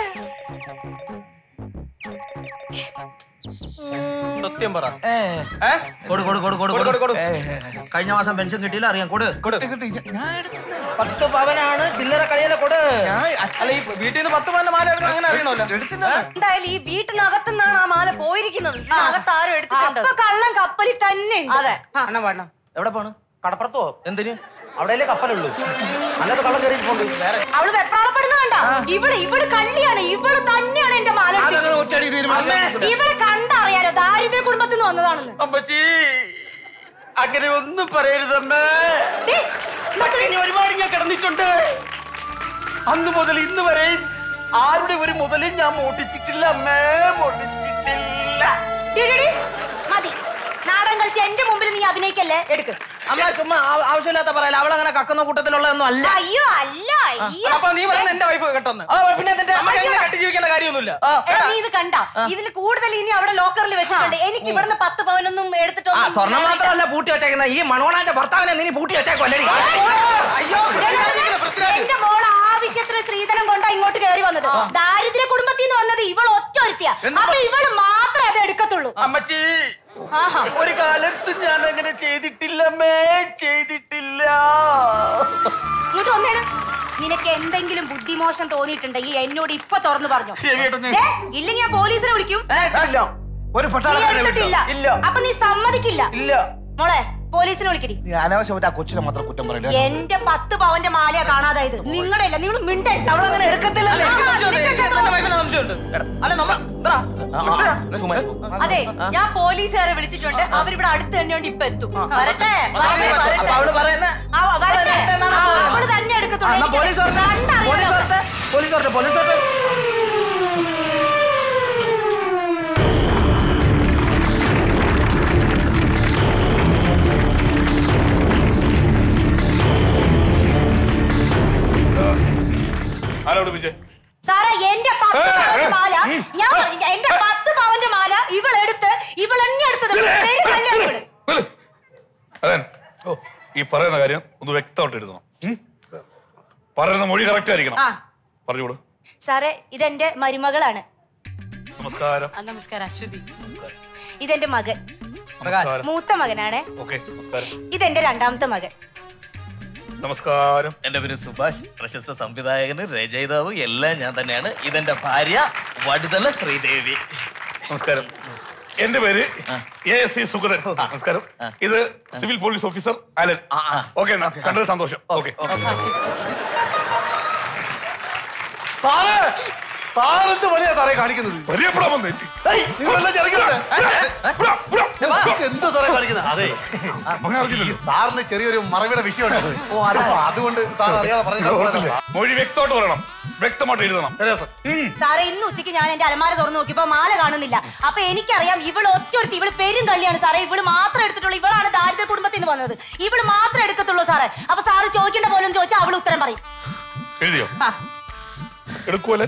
സത്യം പറ. കൊടു കൊടു കൊടു കൊടു കൊടു കൊടു. കഴിഞ്ഞ മാസം പെൻഷൻ കിട്ടിയില്ല, അറിയാം. കൊടു കൊടു. പത്ത് പവനാണ് ചില്ലറ കളിയല്ല. കൊടു. അല്ല ഈ വീട്ടിൽ നിന്ന് പത്ത് പവന്റെ മാല എടുക്കണം അങ്ങനെ അറിയണമല്ലോ. എന്തായാലും ഈ വീട്ടിനകത്തുനിന്നാണ് ആ മാല പോയിരിക്കുന്നത്. ഇതിനകത്ത് ആരും എടുത്തിട്ടുണ്ട്. അപ്പൊ കള്ളം കപ്പലിൽ തന്നെ. അതെ. അണ്ണ വേണം. എവിടെ പോണ്? കടപ്പുറത്തോ? എന്തിന്? അവിടെയല്ലേ കപ്പലുള്ളൂ. അല്ലാതെ കള്ളം കയറിയിട്ടുണ്ട്. വേറെ അവള് വെപ്രാളപ്പെടുന്ന കണ്ട. ഇവള് ഇവള് കള്ളിയാണ്. ഇവള് തന്നെയാണ് എന്റെ മാല. ഇവളെ കണ്ടറിയാലോ ദാരിദ്ര്യ കുടുംബത്തിൽ നിന്ന് വന്നതാണെന്ന്. അമ്മച്ചി അങ്ങനെ ഒന്നും പറയരുതമ്മേ. ഒരുപാട് ഞാൻ കിടന്നിട്ടുണ്ട്. അന്ന് മുതൽ ഇന്ന് വരെയും ആരുടെ ഒരു മുതലും ഞാൻ മോട്ടിച്ചിട്ടില്ല അമ്മേ, മോട്ടിച്ചിട്ടില്ല. മതി, നാടൻ കളിച്ച് എന്റെ മുമ്പിൽ നീ അഭിനയിക്കല്ലേ. എടുക്ക്. അമ്മ ചുമ്മാ ആവശ്യമില്ലാത്ത പറയല. അവളങ്ങനെ കക്കുന്ന കൂട്ടത്തിലുള്ളതൊന്നും അല്ല. അയ്യോ അല്ല. അപ്പൊ നീ പറയുന്ന എന്റെ വൈഫ് കേട്ടോന്ന്. പിന്നെ കട്ടി ജീവിക്കേണ്ട കാര്യമൊന്നുമില്ല. നീ ഇത് കണ്ട, ഇതിൽ കൂടുതൽ ഇനി അവിടെ ലോക്കറിൽ വെച്ചിട്ടുണ്ട്. എനിക്ക് ഇവിടുന്ന് പത്ത് പവനൊന്നും എടുത്തിട്ടോ. സ്വർണ്ണം മാത്രമല്ല പൂട്ടി വെച്ചേക്കുന്ന ഈ മണോണാന്റെ ഭർത്താവിനെ നീ പൂട്ടി വെച്ചേക്കല്ലേ. എന്റെ മോൾ ആവശ്യത്തിന് സ്ത്രീധനം കൊണ്ടാ ഇങ്ങോട്ട് കയറി വന്നത്. ദാരിദ്ര്യ കുടുംബത്തിൽ നിന്ന് വന്നത് ഇവൾ ഒറ്റ ഒരുത്തിയാ. അപ്പൊ ഇവള് മാത്രമേ അത് എടുക്കത്തുള്ളൂ. അമ്മച്ചി ഒരു കാലത്ത് ഞാൻ അങ്ങനെ ചെയ്തിട്ടില്ലമ്മേ, ചെയ്തിട്ടില്ല. ഇങ്ങോട്ട് വന്നേണ്. നിനക്ക് എന്തെങ്കിലും ബുദ്ധിമോശം തോന്നിയിട്ടുണ്ടെങ്കിൽ എന്നോട് ഇപ്പൊ തുറന്നു പറഞ്ഞു. ഇല്ലെങ്കിൽ ഞാൻ പോലീസിനെ വിളിക്കും. അപ്പൊ നീ സമ്മതിക്കില്ല. മോളെ പോലീസിനെ വിളിക്കടി. അനാവശ്യമായിട്ട് ആ കൊച്ചിനെ മാത്രം കുറ്റം പറയില്ല. എന്റെ പത്ത് പവന്റെ മാലയാ കാണാതായത്. നിങ്ങളുടെ ഇല്ല, നിങ്ങൾ മിണ്ടരുത്. അവളങ്ങനെ എടുക്കത്തില്ല. അതെ, ഞാൻ പോലീസുകാരെ വിളിച്ചിട്ടുണ്ട്. അവരിവിടെ അടുത്ത് തന്നെയുണ്ട്. ഇപ്പൊ എത്തും. വരട്ടെ അവള് തന്നെ എടുക്കത്തുള്ളൂ. പോലീസ് പോലീസ് സാറേ, എന്റെ പത്ത് പവന്റെ മാല ഞാൻ എന്റെ പത്ത് പവന്റെ മാല ഇവളെടുത്ത് ഇവളെന്നെ എടുത്തത്. ഈ പറയുന്ന കാര്യം ഒന്ന് വ്യക്തമായിട്ട് എഴുതണം. പറയുന്ന മൊഴി കറക്റ്റ് ആയിരിക്കണം. പറഞ്ഞോളൂ. സാറേ, ഇതെന്റെ മരുമകളാണ്. നമസ്കാരം. നമസ്കാരം. അശ്വതി. ഇതെന്റെ മകൻ, മൂത്ത മകനാണ്. ഇതെന്റെ രണ്ടാമത്തെ മകൻ. നമസ്കാരം. എന്റെ പേര് സുഭാഷ്, പ്രശസ്ത സംവിധായകന്, രചയിതാവ് എല്ലാം ഞാൻ തന്നെയാണ്. ഇതെന്റെ ഭാര്യ വടുതല ശ്രീദേവി. നമസ്കാരം. എന്റെ പേര് എ എസ് സി സുഗതൻ. നമസ്കാരം. ഇത് civil police officer Alan. Okay, കണ്ടത് സന്തോഷം. ഓക്കെ. സാറെന്ത് പണിയാ സാറേ കാണിക്കുന്നത്? എന്തോ സാറേ കാണിക്കുന്നത്? അതെ, സാറിന് ചെറിയൊരു മറവിയുടെ വിഷയമുണ്ട്. അതുകൊണ്ട് സാർ അറിയാതെ പറഞ്ഞു. മൊഴി വ്യക്തമായിട്ട് പറയണം, വ്യക്തമായിട്ട് എഴുതണം. സാറേ, ഇന്ന് ഉച്ചയ്ക്ക് ഞാൻ എന്റെ അലമാര തുറന്നു നോക്കിയപ്പോ മാല കാണുന്നില്ല. അപ്പൊ എനിക്കറിയാം ഇവള് ഒറ്റൊരുത്തി, ഇവള് പെരും കള്ളിയാണ് സാറേ. ഇവള് മാത്രം എടുത്തിട്ടുള്ളൂ. ഇവളാണ് ദാരിദ്ര്യ കുടുംബത്തിൽ നിന്ന് വന്നത്. ഇവള് മാത്രം എടുക്കത്തുള്ളൂ സാറേ. അപ്പൊ സാറ് ചോദിക്കേണ്ട പോലെ ചോദിച്ചാൽ അവള് ഉത്തരം പറയും. എഴുതിയോ? എടുക്കുവല്ലേ?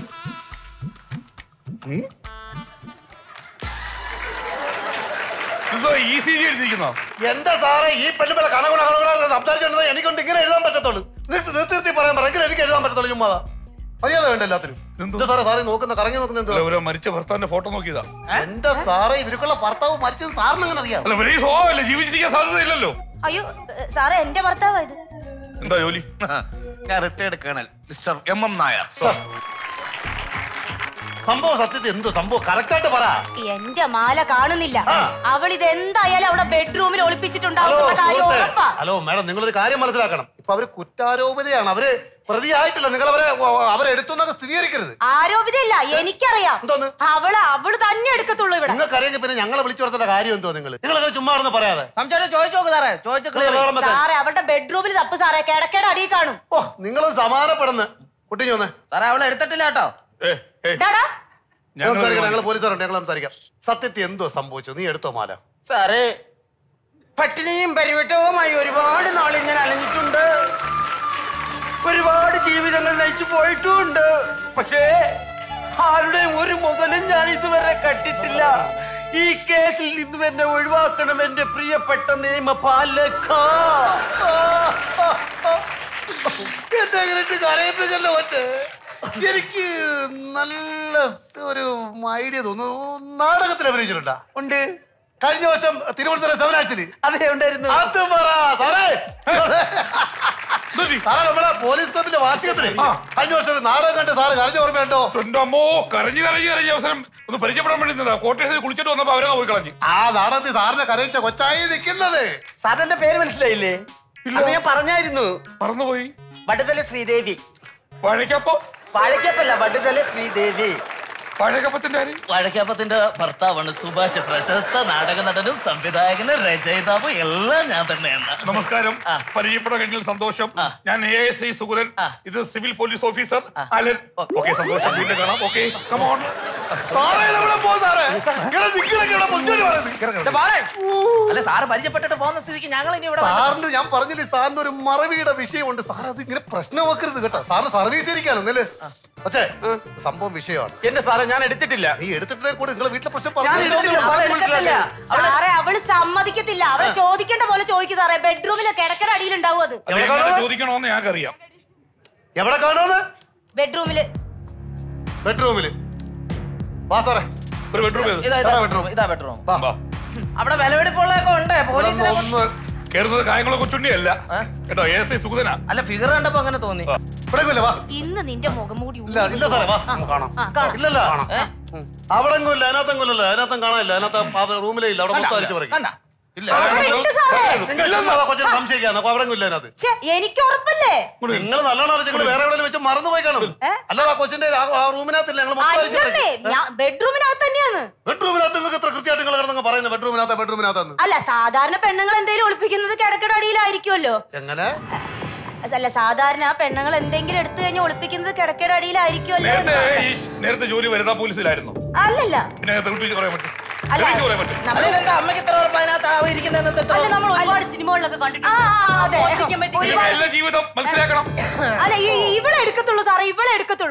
എന്താ സാറേ ഈ പെണ്ണുപിള്ള കണകുണ കണകുണ സംസാരിച്ചോണ്ടത് എനിക്കൊണ്ട് ഇങ്ങനെ എഴുതാൻ പറ്റത്തുള്ളൂ. നിർത്തി നിർത്തി നിർത്തി പറയാൻ പറഞ്ഞെങ്കിൽ എനിക്ക് എഴുതാൻ പറ്റത്തുള്ളൂ. ചുമ്മാതാ അറിയാതെ വേണ്ട എല്ലാത്തിനും. എന്താ സാറേ സാറേ നോക്കുന്ന കറങ്ങി നോക്കുന്ന എന്തോ മരിച്ച ഭർത്താവിന്റെ ഫോട്ടോ നോക്കിയതാ. എന്താ സാറേ ഇവർക്കുള്ള ഭർത്താവ് മരിച്ചത് സാറിന് അങ്ങനെ അറിയാം? ജീവിച്ചിരിക്കാൻ സാധ്യതയില്ലല്ലോ. അയ്യോ സാറേ, എന്റെ ഭർത്താവ് ഇത്. എന്താ ജോലി? ഞാൻ retired colonel mister M M Nair. സംഭവം സത്യത്തിൽ എന്തോ സംഭവം കറക്റ്റായിട്ട് പറ. എന്റെ മാല കാണുന്നില്ല. അവൾ ഇത് എന്തായാലും അവിടെ ബെഡ്റൂമിൽ ഒളിപ്പിച്ചിട്ടുണ്ടാവും. ഹലോ മാഡം, നിങ്ങളൊരു കാര്യം മനസ്സിലാക്കണം. ഇപ്പൊ അവര് കുറ്റാരോപിതയാണ്, അവര് പ്രതിയായിട്ടില്ല. നിങ്ങൾ അവരെ അവരെ എടുത്തുന്നത് സ്ഥിരീകരിക്കരുത്. ആരോപിതല്ല, എനിക്കറിയാം. അവള് അവള് തന്നെ എടുക്കത്തുള്ളൂ ഇവിടെ. നിങ്ങൾക്ക് അറിയെങ്കിൽ പിന്നെ ഞങ്ങളെ വിളിച്ചു വരുത്തേണ്ട കാര്യം എന്തോ? നിങ്ങൾ നിങ്ങൾ ചുമ്മാ ആണെന്ന് പറയാതെ സാറേ അവളുടെ ബെഡ്റൂമിൽ തപ്പ് സാറേ, കിടക്കയുടെ അടിയിൽ കാണും. ഓ നിങ്ങൾ സമാനപ്പെടുന്ന കുട്ടി വന്നേ. സാറേ അവളെ എടുത്തിട്ടില്ല കേട്ടോ. ഞങ്ങൾ പോലീസുകാരുണ്ട്, ഞങ്ങൾ സംസാരിക്കാം. സത്യത്തിൽ എന്തോ സംഭവിച്ചു? നീ എടുത്തോ മാല? സാറേ പട്ടിണിയും പരിവട്ടവുമായി ഒരുപാട് നാളിൽ ഞാൻ അലഞ്ഞിട്ടുണ്ട്, ഒരുപാട് ജീവിതങ്ങൾ നയിച്ചു പോയിട്ടുമുണ്ട്. പക്ഷേ ആരുടെയും ഒരു മുതലും ഞാൻ ഇതുവരെ കട്ടിട്ടില്ല. ഈ കേസിൽ നിന്നും എന്നെ ഒഴിവാക്കണം എന്റെ പ്രിയപ്പെട്ട നിയമപാലക. കരയിപ്പിച്ചല്ലോ കൊച്ച്. എനിക്ക് നല്ല ഒരു ഐഡിയ തോന്നുന്നു. നാടകത്തിൽ അഭിനയിച്ചിട്ടുണ്ടാ? ഉണ്ട്. കഴിഞ്ഞ വർഷം തിരുവനന്തപുരം സെവനാഴ്ചയിൽ അതെ ഉണ്ടായിരുന്നു. അത് പറ സാറേ. സാറേ നമ്മളെ പോലീസ് ക്ലബിന്റെ വാർഷികത്തിന് കഴിഞ്ഞ വർഷം ഒരു നാടകം കണ്ട് സാറ് കരഞ്ഞ ഓർമ്മയുണ്ടോ? സ്വന്തമോ കരഞ്ഞു കരഞ്ഞു കരഞ്ഞ അവസരം ഒന്ന് പരിചയപ്പെടാൻ വേണ്ടി കോട്ടയത്തിൽ കുളിച്ചിട്ട് വന്നപ്പോ അവരെ പോയി കളഞ്ഞു. ആ നാടകത്തിൽ സാറിനെ കരയിച്ച കൊച്ചായി നിൽക്കുന്നത്. സാറിന്റെ പേര് മനസ്സിലായില്ലേ? അത് ഞാൻ പറഞ്ഞായിരുന്നു. മറന്നുപോയി. വടുതല ശ്രീദേവി. പഴക്കപ്പം പഴക്കപ്പല്ല, വടുതല ശ്രീദേവി. പഴക്കപ്പത്തിന്റെ പഴക്കപ്പത്തിന്റെ ഭർത്താവാണ് സുഭാഷ്, പ്രശസ്ത നാടക നടനും സംവിധായകനും രചയിതാവും എല്ലാം ഞാൻ തന്നെയാണ്. നമസ്കാരം, പരിചയപ്പെടാൻ കഴിഞ്ഞാൽ സന്തോഷം. ഞാൻ എ എസ് ഐ സുഗതൻ, ഇത് civil police officer Alan. Okay, സന്തോഷം. വീണ്ടും കാണാം. Okay, come on. അല്ല സാറ് പരിചയപ്പെട്ടിട്ട് പോകുന്ന സ്ഥിതിക്ക് ഞങ്ങൾ ഇനി ഇവിടെ സാറിന് ഞാൻ പറഞ്ഞില്ലേ, സാറിന് ഒരു മറവിയുടെ വിഷയമുണ്ട്. സാർ അത് ഇങ്ങനെ പ്രശ്നമാക്കരുത് കേട്ടോ. സാറിന് സർവീസ് ഇരിക്കാണ് എന്നല്ലേ? പക്ഷേ സംഭവം വിഷയമാണ്. എന്റെ സാറേ ഞാൻ എടുത്തിട്ടില്ല. നീ എടുത്തിട്ടേ കൂടെ നിങ്ങളെ വീട്ടിലെ പ്രശ്നം സാറേ അവള് സമ്മതിക്കത്തില്ല. അവള് ചോദിക്കേണ്ട പോലെ ചോദിക്കും സാറേ. ബെഡ്റൂമിലെ കിടക്കയുടെ അടിയിലുണ്ടാവും അത്. ചോദിക്കണോന്ന് ഞങ്ങൾക്കറിയാം. എവിടെ കാണുമെന്ന്? ബെഡ്റൂമില്. ബെഡ്റൂമില് വാ സാറേ. ഒരു ബെഡ്റൂം ഇതാ ബെഡ്റൂം. അവിടെ വിലവെടുപ്പുള്ളതൊക്കെ ഉണ്ട്. പോലീസ് കേറുന്നത് കായംകുളം കൊച്ചുണ്ണിയല്ല കേട്ടോ, എ എസ് ഐ സുഗതനാ. അല്ല ഫിഗർ കണ്ടപ്പോ അങ്ങനെ തോന്നി. ഇന്ന് നിന്റെ മുഖം മൂടി ഇല്ലല്ലോ. അവിടെ ഇല്ല, അതിനകത്തും കൊല്ലല്ലോ, അതിനകത്തും കാണാനില്ല, അതിനകത്ത് റൂമിലേ ഇല്ല. അവിടെ മൊത്തം അടിച്ചു പറയും. സംശയിക്കാന്ന് അവിടെ ഇല്ല. അതിനകത്ത് എനിക്ക് ഉറപ്പല്ലേ? നിങ്ങൾ നല്ലോണം നിങ്ങൾ വേറെ എവിടെ വെച്ച് മറന്നുപോയി കാണും. അല്ല ആ കൊച്ചിന്റെ ആ റൂമിനകത്തില്ല, ഞങ്ങൾ ബെഡ്റൂമിനകത്ത് തന്നെയാണ്. ബെഡ്റൂമിനകത്ത് നിങ്ങൾക്ക് എത്ര കൃത്യമായിട്ട് നിങ്ങൾ കിടന്നു പറയുന്നത്? ബെഡ്റൂമിനകത്ത് ബെഡ്റൂമിനകത്ത് അല്ല, സാധാരണ പെണ്ണുങ്ങൾ എന്തെങ്കിലും ഒളിപ്പിക്കുന്നത് കിടക്കയുടെ അടിയിലായിരിക്കുമല്ലോ. എങ്ങനെ? അല്ല, സാധാരണ പെണ്ണുങ്ങൾ എന്തെങ്കിലും എടുത്തു കഴിഞ്ഞാൽ ഒളിപ്പിക്കുന്നത് കിടക്കയുടെ അടിയിലായിരിക്കുമല്ലോ. നേരത്തെ ജോലി വനിതാ പോലീസിലായിരുന്നു. അല്ലല്ല, പിന്നെ പറയാൻ പറ്റും. നമ്മൾ ഒരുപാട് സിനിമകളിലൊക്കെ കണ്ടിട്ടുണ്ട്. ജീവിതം മനസ്സിലാക്കണം. അല്ല ഇവിടെ എടുക്കത്തുള്ളൂ സാറേ, ഇവിടെ എടുക്കത്തുള്ളൂ.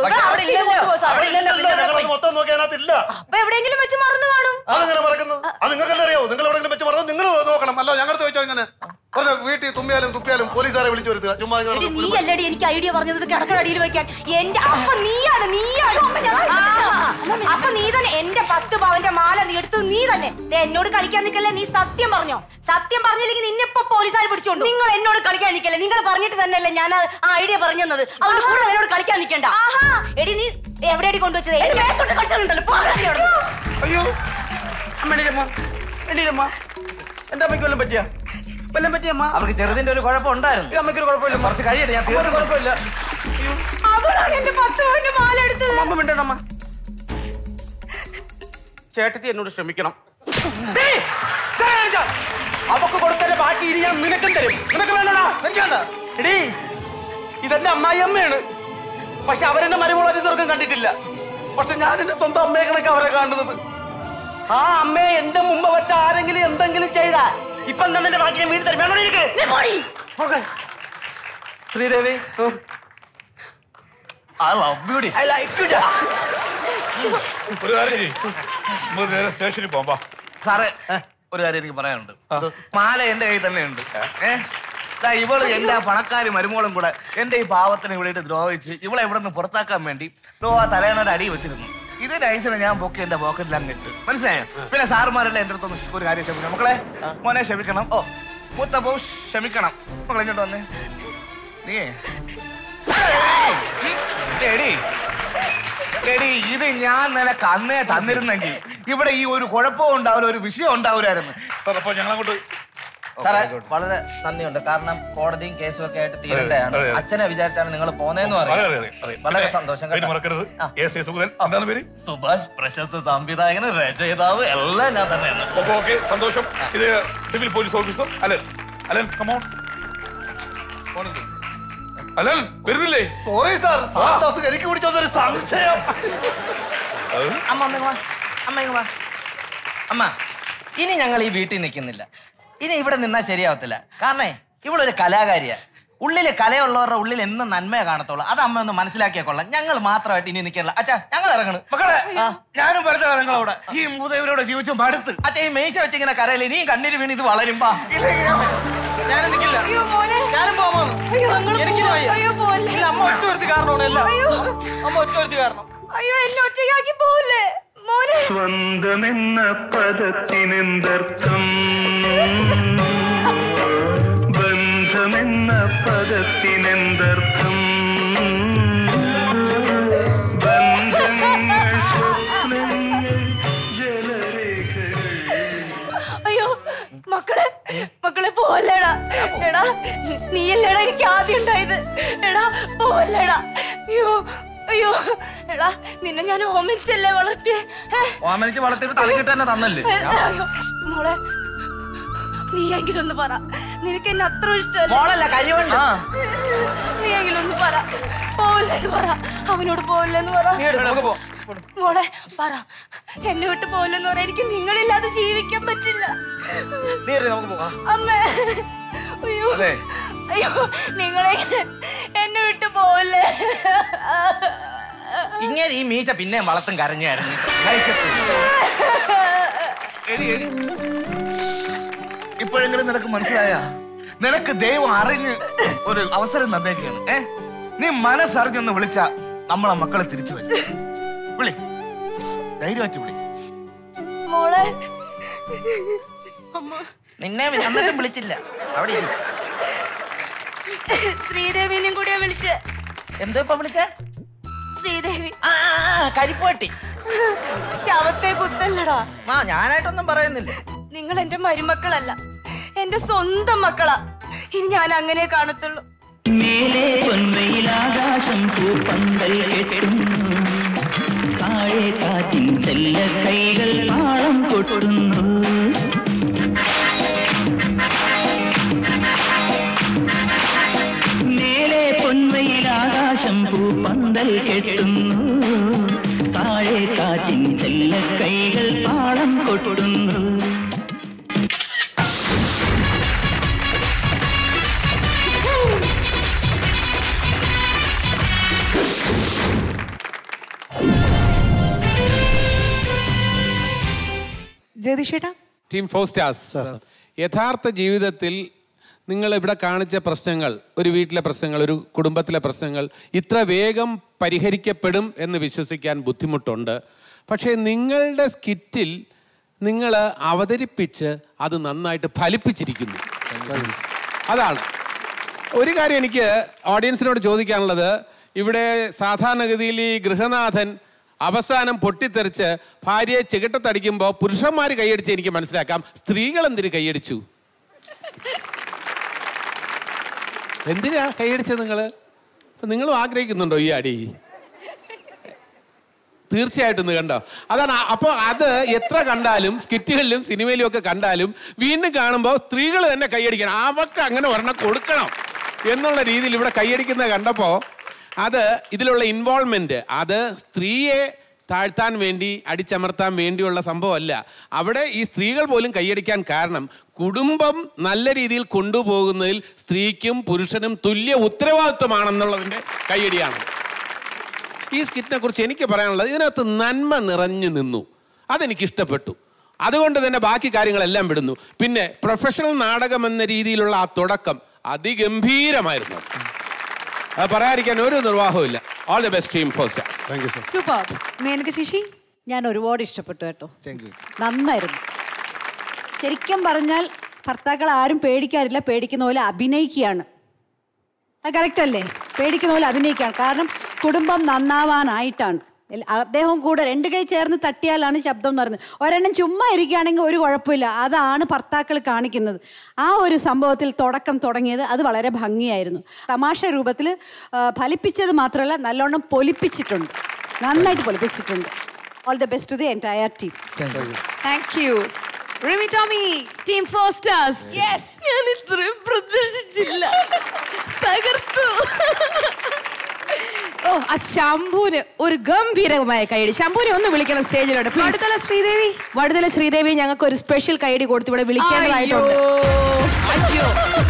മൊത്തം നോക്കി അതിനകത്തില്ല. അപ്പൊ എവിടെയെങ്കിലും വെച്ച് മറന്നു കാണും. അതെങ്ങനെ മറക്കുന്നത്? അത് നിങ്ങൾക്ക് അറിയാവോ? നിങ്ങൾ എവിടെയെങ്കിലും വെച്ച് മറന്നു നിങ്ങൾ നോക്കണം. അല്ല ഞങ്ങളുടെ ചോദിച്ചോ ഇങ്ങനെ വീട്ടിൽ തുമ്മിയാലും തുപ്പിയാലും പോലീസുകാരെ വിളിച്ചു വരുത്തുക. ചുമ്മാ നീ അല്ലടി എനിക്ക് ഐഡിയ പറഞ്ഞത് കിടക്കടിയിൽ വെക്കാൻ. എന്റെ അപ്പൊ നീയാണ് നീയാണ് അപ്പൊ നീ തന്നെ എന്റെ പത്ത് പവന്റെ മാല നീ എടുത്തത് നീ തന്നെ. എന്നോട് കളിക്കാൻ നിൽക്കല്ലേ, നീ സത്യം പറഞ്ഞോ? സത്യം പറഞ്ഞില്ലെങ്കിൽ നിന്നിപ്പോ പോലീസുകാർ പിടിച്ചോണ്ട്. നിങ്ങൾ എന്നോട് കളിക്കാൻ നിൽക്കല്ലേ, നിങ്ങൾ പറഞ്ഞിട്ട് തന്നെയല്ലേ ഞാൻ ആ ഐഡിയ പറഞ്ഞു തന്നത്. അതുകൊണ്ട് കൂടുതൽ എന്നോട് കളിക്കാൻ നിൽക്കണ്ട. എടി നീ എവിടെയാടി കൊണ്ടുവച്ചത്? അയ്യോ എന്റെ അമ്മയ്ക്ക് വല്ലതും പറ്റിയ വല്ലതും പറ്റിയമ്മ? അവർക്ക് ചെറുതിന്റെ ഒരു കുഴപ്പം ഉണ്ടായിരുന്നു. അമ്മയ്ക്ക് ഒരു കുഴപ്പമില്ല, കുറച്ച് കഴിയട്ടെ, ഞാൻ തീർന്നു. കുഴപ്പമില്ല. അവളാണ് എന്റെ പത്ത് പവന്റെ മാല എടുത്തത്. അമ്മ മിണ്ടമ്മ. ചേട്ടത്തി എന്നോട് ക്ഷമിക്കണം. അവക്ക് കൊടുത്തല്ലേ ബാക്കി ഇനി ഞാൻ നിനക്കും തരും. നിനക്ക് വേണ്ടടാ, എനിക്ക് വേണ്ട. എടീ ഇതെന്റെ അമ്മായി അമ്മയാണ്. പക്ഷെ അവരെന്നെ മരുമോളെ ഇതുവരെക്കും കണ്ടിട്ടില്ല. പക്ഷെ ഞാൻ എന്റെ സ്വന്തം അമ്മയെ കണക്ക് അവരെ കാണുന്നത്. ആ അമ്മയെ എന്റെ മുമ്പ് വെച്ച ആരെങ്കിലും എന്തെങ്കിലും ചെയ്താ ഇപ്പം തന്നെ എന്റെ ബാക്കി വീട് തരും. വേണോ? ശ്രീദേവി ഒരു കാര്യം സ്റ്റേഷനിൽ പോകാം സാറേ. ഒരു കാര്യം എനിക്ക് പറയാനുണ്ട്. മാല എന്റെ കയ്യിൽ തന്നെയുണ്ട്. ഏഹ് ഇവള് എന്റെ പണക്കാരി മരുമോളും കൂടെ എന്റെ ഈ പാവത്തിന് ഇവിടെ ദ്രോഹിച്ച് ഇവളെ ഇവിടെ നിന്ന് പുറത്താക്കാൻ വേണ്ടി ആ തലേണയുടെ അടി വെച്ചിരുന്നു. ഇതിന്റെ ഐസിനെ ഞാൻ പൊക്കി എന്റെ പോക്കറ്റിൽ അങ്ങിട്ട്. മനസ്സിലായോ? പിന്നെ സാറുമാരെല്ലാം എന്റെ അടുത്തൊന്ന് ഒരു കാര്യം ക്ഷമിക്കണം. മക്കളെ മോനെ ക്ഷമിക്കണം. ഓ മൂത്തപ്പോ ക്ഷമിക്കണം. മക്കളെ ഇങ്ങോട്ട് വന്നേ. നീ എടി എടി ഇത് ഞാൻ നിനക്ക് അന്നേ തന്നിരുന്നെങ്കിൽ ഇവിടെ ഈ ഒരു കുഴപ്പവും ഉണ്ടാവില്ല, ഒരു വിഷയം ഉണ്ടാവില്ലായിരുന്നു. സാർ അപ്പൊ ഞങ്ങളങ്ങോട്ട് സാറേ വളരെ നന്ദിയുണ്ട്. കാരണം കോടതിയും കേസും ഒക്കെ ആയിട്ട് തീരേണ്ടതാണ്. അച്ഛനെ വിചാരിച്ചാണ് നിങ്ങൾ പോന്നേന്ന് പറയുന്നത്. വളരെ സന്തോഷം. എന്താണ് പേര്? സുഭാഷ്, പ്രശസ്ത സംവിധായകന്, രചയിതാവ് എല്ലാം ഞാൻ തന്നെയാണ്. ഓക്കെ ഓക്കെ സന്തോഷം. ഇത് civil police officer Alan. Alan come on. Alan വരുന്നില്ലേ? സോറി സാർ, സാർ എനിക്ക് പിടിച്ചൊരു സംശയം. അമ്മ അമ്മ അമ്മ അമ്മ ഇനി ഞങ്ങൾ ഈ വീട്ടിൽ നിൽക്കുന്നില്ല. ഇനി ഇവിടെ നിന്നാൽ ശരിയാവത്തില്ല. കാരണം ഇവളൊരു കലാകാരിയാ. ഉള്ളില് കലയുള്ളവരുടെ ഉള്ളിൽ എന്നും നന്മയെ കാണത്തുള്ളൂ. അത് അമ്മ ഒന്ന് മനസ്സിലാക്കിയാ കൊള്ളാം. ഞങ്ങൾ മാത്രമായിട്ട് ഇനി നിൽക്കില്ല. അച്ഛാ ഞങ്ങൾ ഇറങ്ങണ്. മക്കളെ ഞാനും പറഞ്ഞ നിങ്ങളവിടെ ഈ മൂതേവരോടെ ജീവിച്ചു മടുത്ത്. അച്ഛാ ഈ മേശ വെച്ചിങ്ങനെ കരയില്ല. ഇനിയും കണ്ണീര് വീണ് ഇത് വളരുമ്പോ ഞാനും നിൽക്കില്ല. ഞാനും പോവാണ്. അമ്മ ഒറ്റ ഒരുത്തി കാരണമാണ് എല്ലാം. അമ്മ ഒറ്റ ഒരുത്തി കാരണം. അയ്യോ എന്നെ ഒറ്റയാക്കി പോവല്ലേ മോനെ. സ്വന്തമെന്ന പദത്തിനെന്തർത്ഥം, ബന്ധമെന്ന പദത്തിനെന്തർത്ഥം, ബന്ധങ്ങൾ സ്വപ്നങ്ങൾ ജലരേഖകൾ. അയ്യോ മക്കളെ മക്കളെ പോവല്ലേടാ. എടാ നീയല്ലേടാ എനിക്ക് ആദ്യം ഉണ്ടായത്. എടാ പോവല്ലേടാ. അയ്യോ അയ്യോ എടാ നിന്നെ ഞാൻ ഓമനിച്ചല്ലേ വളർത്തിയേ. ഓമനിച്ച് വളർത്തിയിട്ട് തല കിട്ടാൻ തന്നല്ലേ. മോളെ നീ എങ്കിലും ഒന്ന് പറ, നിനക്ക് എന്നെ അത്ര ഇഷ്ടമല്ല. മോളല്ല കഴിവുണ്ട്. നീ എങ്കിലും ഒന്ന് പറ, പോവല്ലേന്ന് പറ. അവനോട് പോവല്ലേന്ന് പറ. മോളെ പറ, എന്നെ വിട്ട് പോവല്ലെന്ന് പറ. എനിക്ക് നിങ്ങളില്ലാതെ ജീവിക്കാൻ പറ്റില്ല. അമ്മേ അയ്യോ അയ്യോ നിങ്ങളെ എന്നെ വിട്ട് പോവല്ലേ. ഇങ്ങനെ ഈ മീശ പിന്നെ വളർത്തും കരഞ്ഞായിരുന്നു. ഇപ്പോഴെങ്കിലും നിനക്ക് മനസ്സിലായ നിനക്ക് ദൈവം അറിഞ്ഞ് ഒരു അവസരം തന്നേക്കാണ്. ഏ നീ മനസ്സറിഞ്ഞൊന്ന് വിളിച്ച നമ്മളെ മക്കളെ തിരിച്ചു വരും. വിളി, ധൈര്യമായിട്ട് വിളി. മോളെ നിന്നെ എന്നിട്ടും വിളിച്ചില്ല. അവിടെ ശ്രീദേവിനെയും കൂടിയാ വിളിച്ചേ. എന്തോ ഇപ്പൊ വിളിച്ചേ? ശ്രീദേവി കരിപ്പട്ടി. ശവത്തെ കുത്തല്ലടാ. ആ ഞാനായിട്ടൊന്നും പറയുന്നില്ല. നിങ്ങൾ എന്റെ മരുമക്കളല്ല, എന്റെ സ്വന്തം മക്കളാ. ഇനി ഞാൻ അങ്ങനെ കാണത്തുള്ളൂ. മേലെ പൊൻവയിലാകാശം പൂപ്പന്തൽ കെട്ടുന്നു, താഴെ കാറ്റിൻ ചെല്ല കൈകൾ താളം കൊട്ടുന്നു. മേലെ പൊൻവയിലാകാശം പൂപ്പന്തൽ കെട്ടുന്നു, താഴെ കാറ്റിൻ ചെല്ല കൈകൾ താളം കൊട്ടുന്നു. ടീം ഫോർ സ്റ്റാർസ്, യഥാർത്ഥ ജീവിതത്തിൽ നിങ്ങൾ ഇവിടെ കാണിച്ച പ്രശ്നങ്ങൾ, ഒരു വീട്ടിലെ പ്രശ്നങ്ങൾ, ഒരു കുടുംബത്തിലെ പ്രശ്നങ്ങൾ ഇത്ര വേഗം പരിഹരിക്കപ്പെടും എന്ന് വിശ്വസിക്കാൻ ബുദ്ധിമുട്ടുണ്ട്. പക്ഷേ നിങ്ങളുടെ സ്കിറ്റിൽ നിങ്ങൾ അവതരിപ്പിച്ച് അത് നന്നായിട്ട് ഫലിപ്പിച്ചിരിക്കുന്നു. അതാണ് ഒരു കാര്യം എനിക്ക് ഓഡിയൻസിനോട് ചോദിക്കാനുള്ളത്. ഇവിടെ സാധാരണഗതിയിൽ ഈ ഗൃഹനാഥൻ അവസാനം പൊട്ടിത്തെറിച്ച് ഭാര്യയെ ചികിട്ടത്തടിക്കുമ്പോൾ പുരുഷന്മാർ കൈയടിച്ച് എനിക്ക് മനസ്സിലാക്കാം, സ്ത്രീകൾ എന്തിന് കൈയടിച്ചു? എന്തിനാ കൈയടിച്ചത് നിങ്ങൾ? നിങ്ങളും ആഗ്രഹിക്കുന്നുണ്ടോ ഈ അടി? തീർച്ചയായിട്ടും കണ്ടോ? അതാണ്. അപ്പോൾ അത് എത്ര കണ്ടാലും സ്കിറ്റുകളിലും സിനിമയിലും ഒക്കെ കണ്ടാലും വീണ്ടും കാണുമ്പോൾ സ്ത്രീകൾ തന്നെ കൈയടിക്കണം, അവർക്ക് അങ്ങനെ ഒരെണ്ണം കൊടുക്കണം എന്നുള്ള രീതിയിൽ ഇവിടെ കൈയടിക്കുന്നത് കണ്ടപ്പോൾ അത് ഇതിലുള്ള ഇൻവോൾവ്മെന്റ് അത് സ്ത്രീയെ താഴ്ത്താൻ വേണ്ടി അടിച്ചമർത്താൻ വേണ്ടിയുള്ള സംഭവമല്ല. അവിടെ ഈ സ്ത്രീകൾ പോലും കൈയടിക്കാൻ കാരണം കുടുംബം നല്ല രീതിയിൽ കൊണ്ടുപോകുന്നതിൽ സ്ത്രീക്കും പുരുഷനും തുല്യ ഉത്തരവാദിത്വമാണെന്നുള്ളതിൻ്റെ കൈയടിയാണ്. ഈ സ്കിറ്റിനെ കുറിച്ച് എനിക്ക് പറയാനുള്ളത്, ഇതിനകത്ത് നന്മ നിറഞ്ഞു നിന്നു, അതെനിക്കിഷ്ടപ്പെട്ടു. അതുകൊണ്ട് തന്നെ ബാക്കി കാര്യങ്ങളെല്ലാം വിടുന്നു. പിന്നെ പ്രൊഫഷണൽ നാടകം എന്ന രീതിയിലുള്ള ആ തുടക്കം അതിഗംഭീരമായിരുന്നു. അത് പറയാതിരിക്കാൻ ഒരു നിർവാഹവും ഇല്ല. All the best team four stars. Thank you sir. Super. Menaka ചേച്ചി, ഞാൻ ഒരുപാട് ഇഷ്ടപ്പെട്ടു കേട്ടോ. നന്നായിരുന്നു. ശരിക്കും പറഞ്ഞാൽ ഭർത്താക്കൾ ആരും പേടിക്കാറില്ല, പേടിക്കുന്ന പോലെ അഭിനയിക്കുകയാണ്. അത് കറക്റ്റ് അല്ലേ? പേടിക്കുന്ന പോലെ അഭിനയിക്കുകയാണ്. കാരണം കുടുംബം നന്നാവാനായിട്ടാണ്. അദ്ദേഹം കൂടെ രണ്ട് കൈ ചേർന്ന് തട്ടിയാലാണ് ശബ്ദം എന്ന് പറയുന്നത്. ഒരെണ്ണം ചുമ്മാ ഇരിക്കുകയാണെങ്കിൽ ഒരു കുഴപ്പമില്ല. അതാണ് ഭർത്താക്കൾ കാണിക്കുന്നത്. ആ ഒരു സംഭവത്തിൽ തുടക്കം തുടങ്ങിയത് അത് വളരെ ഭംഗിയായിരുന്നു. തമാശ രൂപത്തിൽ ഫലിപ്പിച്ചത് മാത്രമല്ല, നല്ലോണം പൊലിപ്പിച്ചിട്ടുണ്ട്, നന്നായിട്ട് പൊലിപ്പിച്ചിട്ടുണ്ട്. All the best to the entire team. Thank you. Rimi Tomy, team four stars. Yes, ഞാൻ ഇത്രയും പ്രതീക്ഷിച്ചില്ല. തകർത്തു. ഓ, ആ ശംഭുവിന് ഒരു ഗംഭീരമായ കൈയടി. ശംഭുവിനെ ഒന്ന് വിളിക്കണം സ്റ്റേജിലോട്ട്. വടുതല ശ്രീദേവി, വടുതല ശ്രീദേവി ഞങ്ങൾക്ക് ഒരു സ്പെഷ്യൽ കൈയടി കൊടുത്ത് ഇവിടെ വിളിക്കേണ്ടതായിട്ടുണ്ട്. അയ്യോ,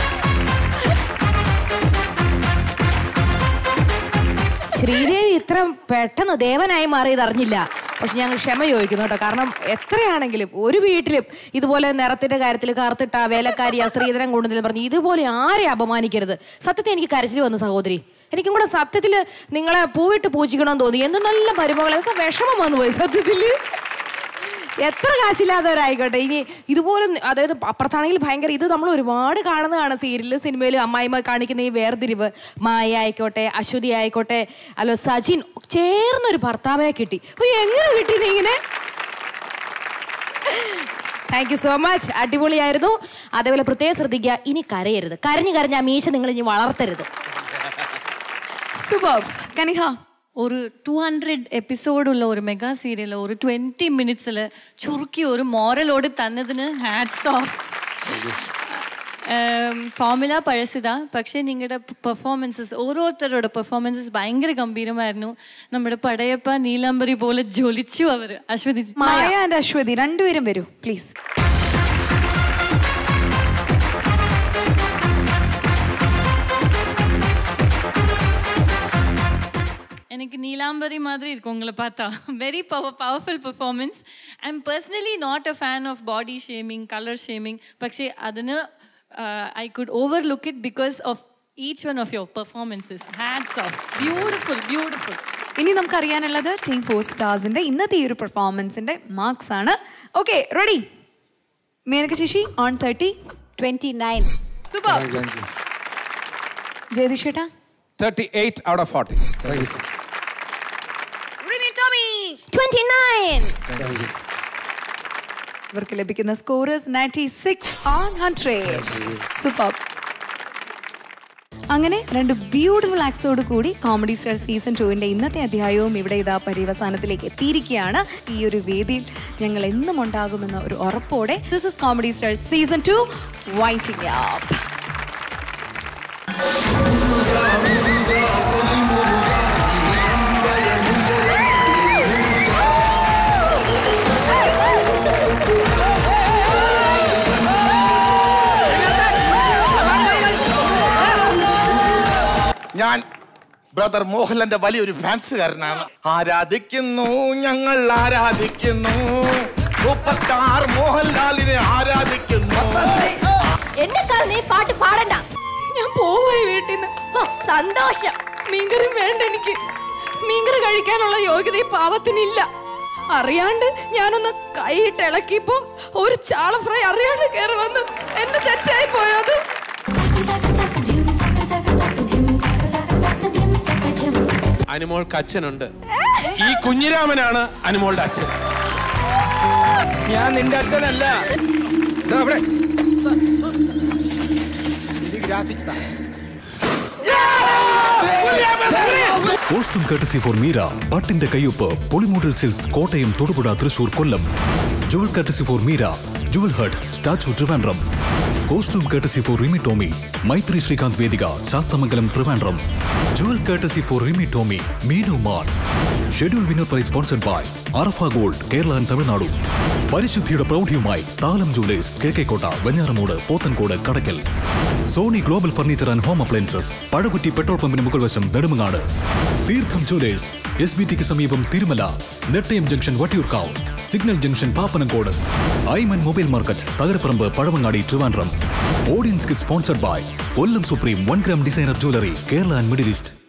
ശ്രീദേവി ഇത്ര പെട്ടെന്ന് ദേവനായി മാറിയത് അറിഞ്ഞില്ല. പക്ഷെ ഞങ്ങൾ ക്ഷമ ചോദിക്കുന്നു കേട്ടോ. കാരണം എത്രയാണെങ്കിലും ഒരു വീട്ടിലും ഇതുപോലെ നിറത്തിന്റെ കാര്യത്തിൽ കറുത്തിട്ട വേലക്കാരി ആ സ്ത്രീധനം കൊണ്ടുവന്നില്ല പറഞ്ഞ് ഇതുപോലെ ആരെ അപമാനിക്കരുത്. സത്യത്തിൽ എനിക്ക് കരച്ചിൽ വന്നു സഹോദരി. എനിക്കും കൂടെ സത്യത്തിൽ നിങ്ങളെ പൂവിട്ട് പൂജിക്കണമെന്ന് തോന്നി. എന്ത് നല്ല മരുമകളെ, ഒക്കെ വിഷമം വന്നു പോയി സത്യത്തില്. എത്ര കാശില്ലാത്തവരായിക്കോട്ടെ ഇനി ഇതുപോലെ, അതായത് അപ്പുറത്താണെങ്കിൽ ഭയങ്കര ഇത് നമ്മൾ ഒരുപാട് കാണുന്നതാണ് സീരിയലിലും സിനിമയിലും. അമ്മായിമ്മ കാണിക്കുന്ന ഈ വേർതിരിവ്, മായ ആയിക്കോട്ടെ, അശ്വതി ആയിക്കോട്ടെ, അല്ലോ സജിൻ, ചേർന്നൊരു ഭർത്താവിനെ കിട്ടി. എങ്ങനെ കിട്ടി നീ ഇങ്ങനെ? താങ്ക് യു സോ മച്ച്, അടിപൊളിയായിരുന്നു. അതേപോലെ പ്രത്യേകം ശ്രദ്ധിക്കുക, ഇനി കരയരുത്. കരഞ്ഞു കരഞ്ഞ ആ മീശ നിങ്ങൾ ഇനി വളർത്തരുത്. സൂപ്പർ. കനിഹ, ഒരു ടു ഹൺഡ്രഡ് എപ്പിസോഡുള്ള ഒരു മെഗാ സീരിയൽ ഒരു ട്വന്റി മിനിറ്റ്സിൽ ചുരുക്കി ഒരു മോറലോട് തന്നതിന് ഹാറ്റ്സ് ഓഫ്. ഫോർമുല പഴസിത, പക്ഷേ നിങ്ങളുടെ പെർഫോമൻസസ്, ഓരോരുത്തരുടെ പെർഫോമൻസസ് ഭയങ്കര ഗംഭീരമായിരുന്നു. നമ്മുടെ പടയപ്പ നീലാംബരി പോലെ ജ്വലിച്ചു അവർ. അശ്വതി, മായ ആൻഡ് അശ്വതി രണ്ടുപേരും വരൂ പ്ലീസ്. எனக்கு நீலாம்பரி மாதிரி இருக்கும் உங்களை பார்த்தா. Very power powerful performance. I am personally not a fan of body shaming, colour shaming. പക്ഷേ അതിന് I could overlook it because of each one of your performances. Hats off. Beautiful beautiful. ഇനി നമുക്ക് അറിയാനുള്ളത് team four സ്റ്റാർസിന്റെ ഇന്നത്തെ ഈ ഒരു പെർഫോമൻസിന്റെ മാർക്സ് ആണ്. Okay, ready? മേനക ചേച്ചി on thirty. Twenty nine. Super. Jayadeesh ചേട്ടാ? thirty-eight out of forty. Thank you, sir. Rimi Tomy twenty-nine. ഇവർക്ക് ലഭിക്കുന്ന scorers ninety-six on one hundred. Super. അങ്ങനെ രണ്ട് ബ്യൂട്ടിഫുൾ ആക്ട്സോട് കൂടി കോമഡി സ്റ്റാർ സീസൺ ടുവിന്റെ ഇന്നത്തെ അധ്യായവും ഇവിടെ ഇതാ പര്യവസാനത്തിലേക്ക് എത്തിയിരിക്കുകയാണ്. ഈ ഒരു വേദിയിൽ ഞങ്ങൾ എന്നും ഉണ്ടാകുമെന്ന ഒരു ഉറപ്പോടെ this is comedy star season two winding up. ഞാൻ ബ്രദർ മോഹൻലാലിന്റെ വലിയൊരു ഫാൻസുകാരനാണ്. ആരാധിക്കുന്നു, ഞങ്ങൾ ആരാധിക്കുന്നു, സൂപ്പർ സ്റ്റാർ മോഹൻലാലിനെ ആരാധിക്കുന്നു. എന്നെ നീ പാട്ട് പാടണ്ട, ഞാൻ പോവായി വീട്ടിൽ നിന്ന്. സന്തോഷം. മീൻകറി വേണ്ട എനിക്ക്. മീൻകറി കഴിക്കാനുള്ള യോഗ്യത ഈ പാവത്തിനില്ല. അറിയാണ്ട് ഞാനൊന്ന് കൈയിട്ട് ഇളക്കിയപ്പോ ഒരു ചാള ഫ്രൈ അറിയാണ്ട് കയറി വന്ന് എന്നെ തെറ്റായി പോയത്. അനുമോൾക്ക് അച്ഛനുണ്ട്. ഈ കുഞ്ഞിരാമനാണ് അനുമോളുടെ അച്ഛൻ. ഞാൻ നിന്റെ അച്ഛനല്ല. കോസ്റ്റ്യൂം കർട്ടസി ഫോർ മീര, പട്ടിന്റെ കയ്യൊപ്പ്, പൊളിമോഡൽ silks, Kottayam, Thodupuzha, Thrissur, Kollam. Jewel courtesy for Meera, jewel hut, statue, Trivandrum. Costume courtesy for Rimi Tomy, Maithri Srikanth Vedika, Sasthamangalam, Trivandrum. Jewel courtesy for Rimi Tomy, Meenu man. Schedule winner prize sponsored by Arafa gold, Kerala and Tamil Nadu. പരിശുദ്ധിയുടെ പ്രൗഢിയുമായി Thalam jewellers, Kizhakkekotta, Venjaramoodu, Pothencode, Kadakkal. Sony global furniture and home appliances, Pazhakutty petrol പമ്പിന് മുകൾവശം, Nedumangad. Theertham jewellers, S B ടിക്ക് സമീപം, Thirumala. Nettayam junction, Vattiyoorkavu. Signal junction, Pappanamcode. Aiman mobile market, Thakarapparambu, Pazhavangadi, Trivandrum. Audience sponsored by Kollam supreme one gram designer jewellery, Kerala and Middle east.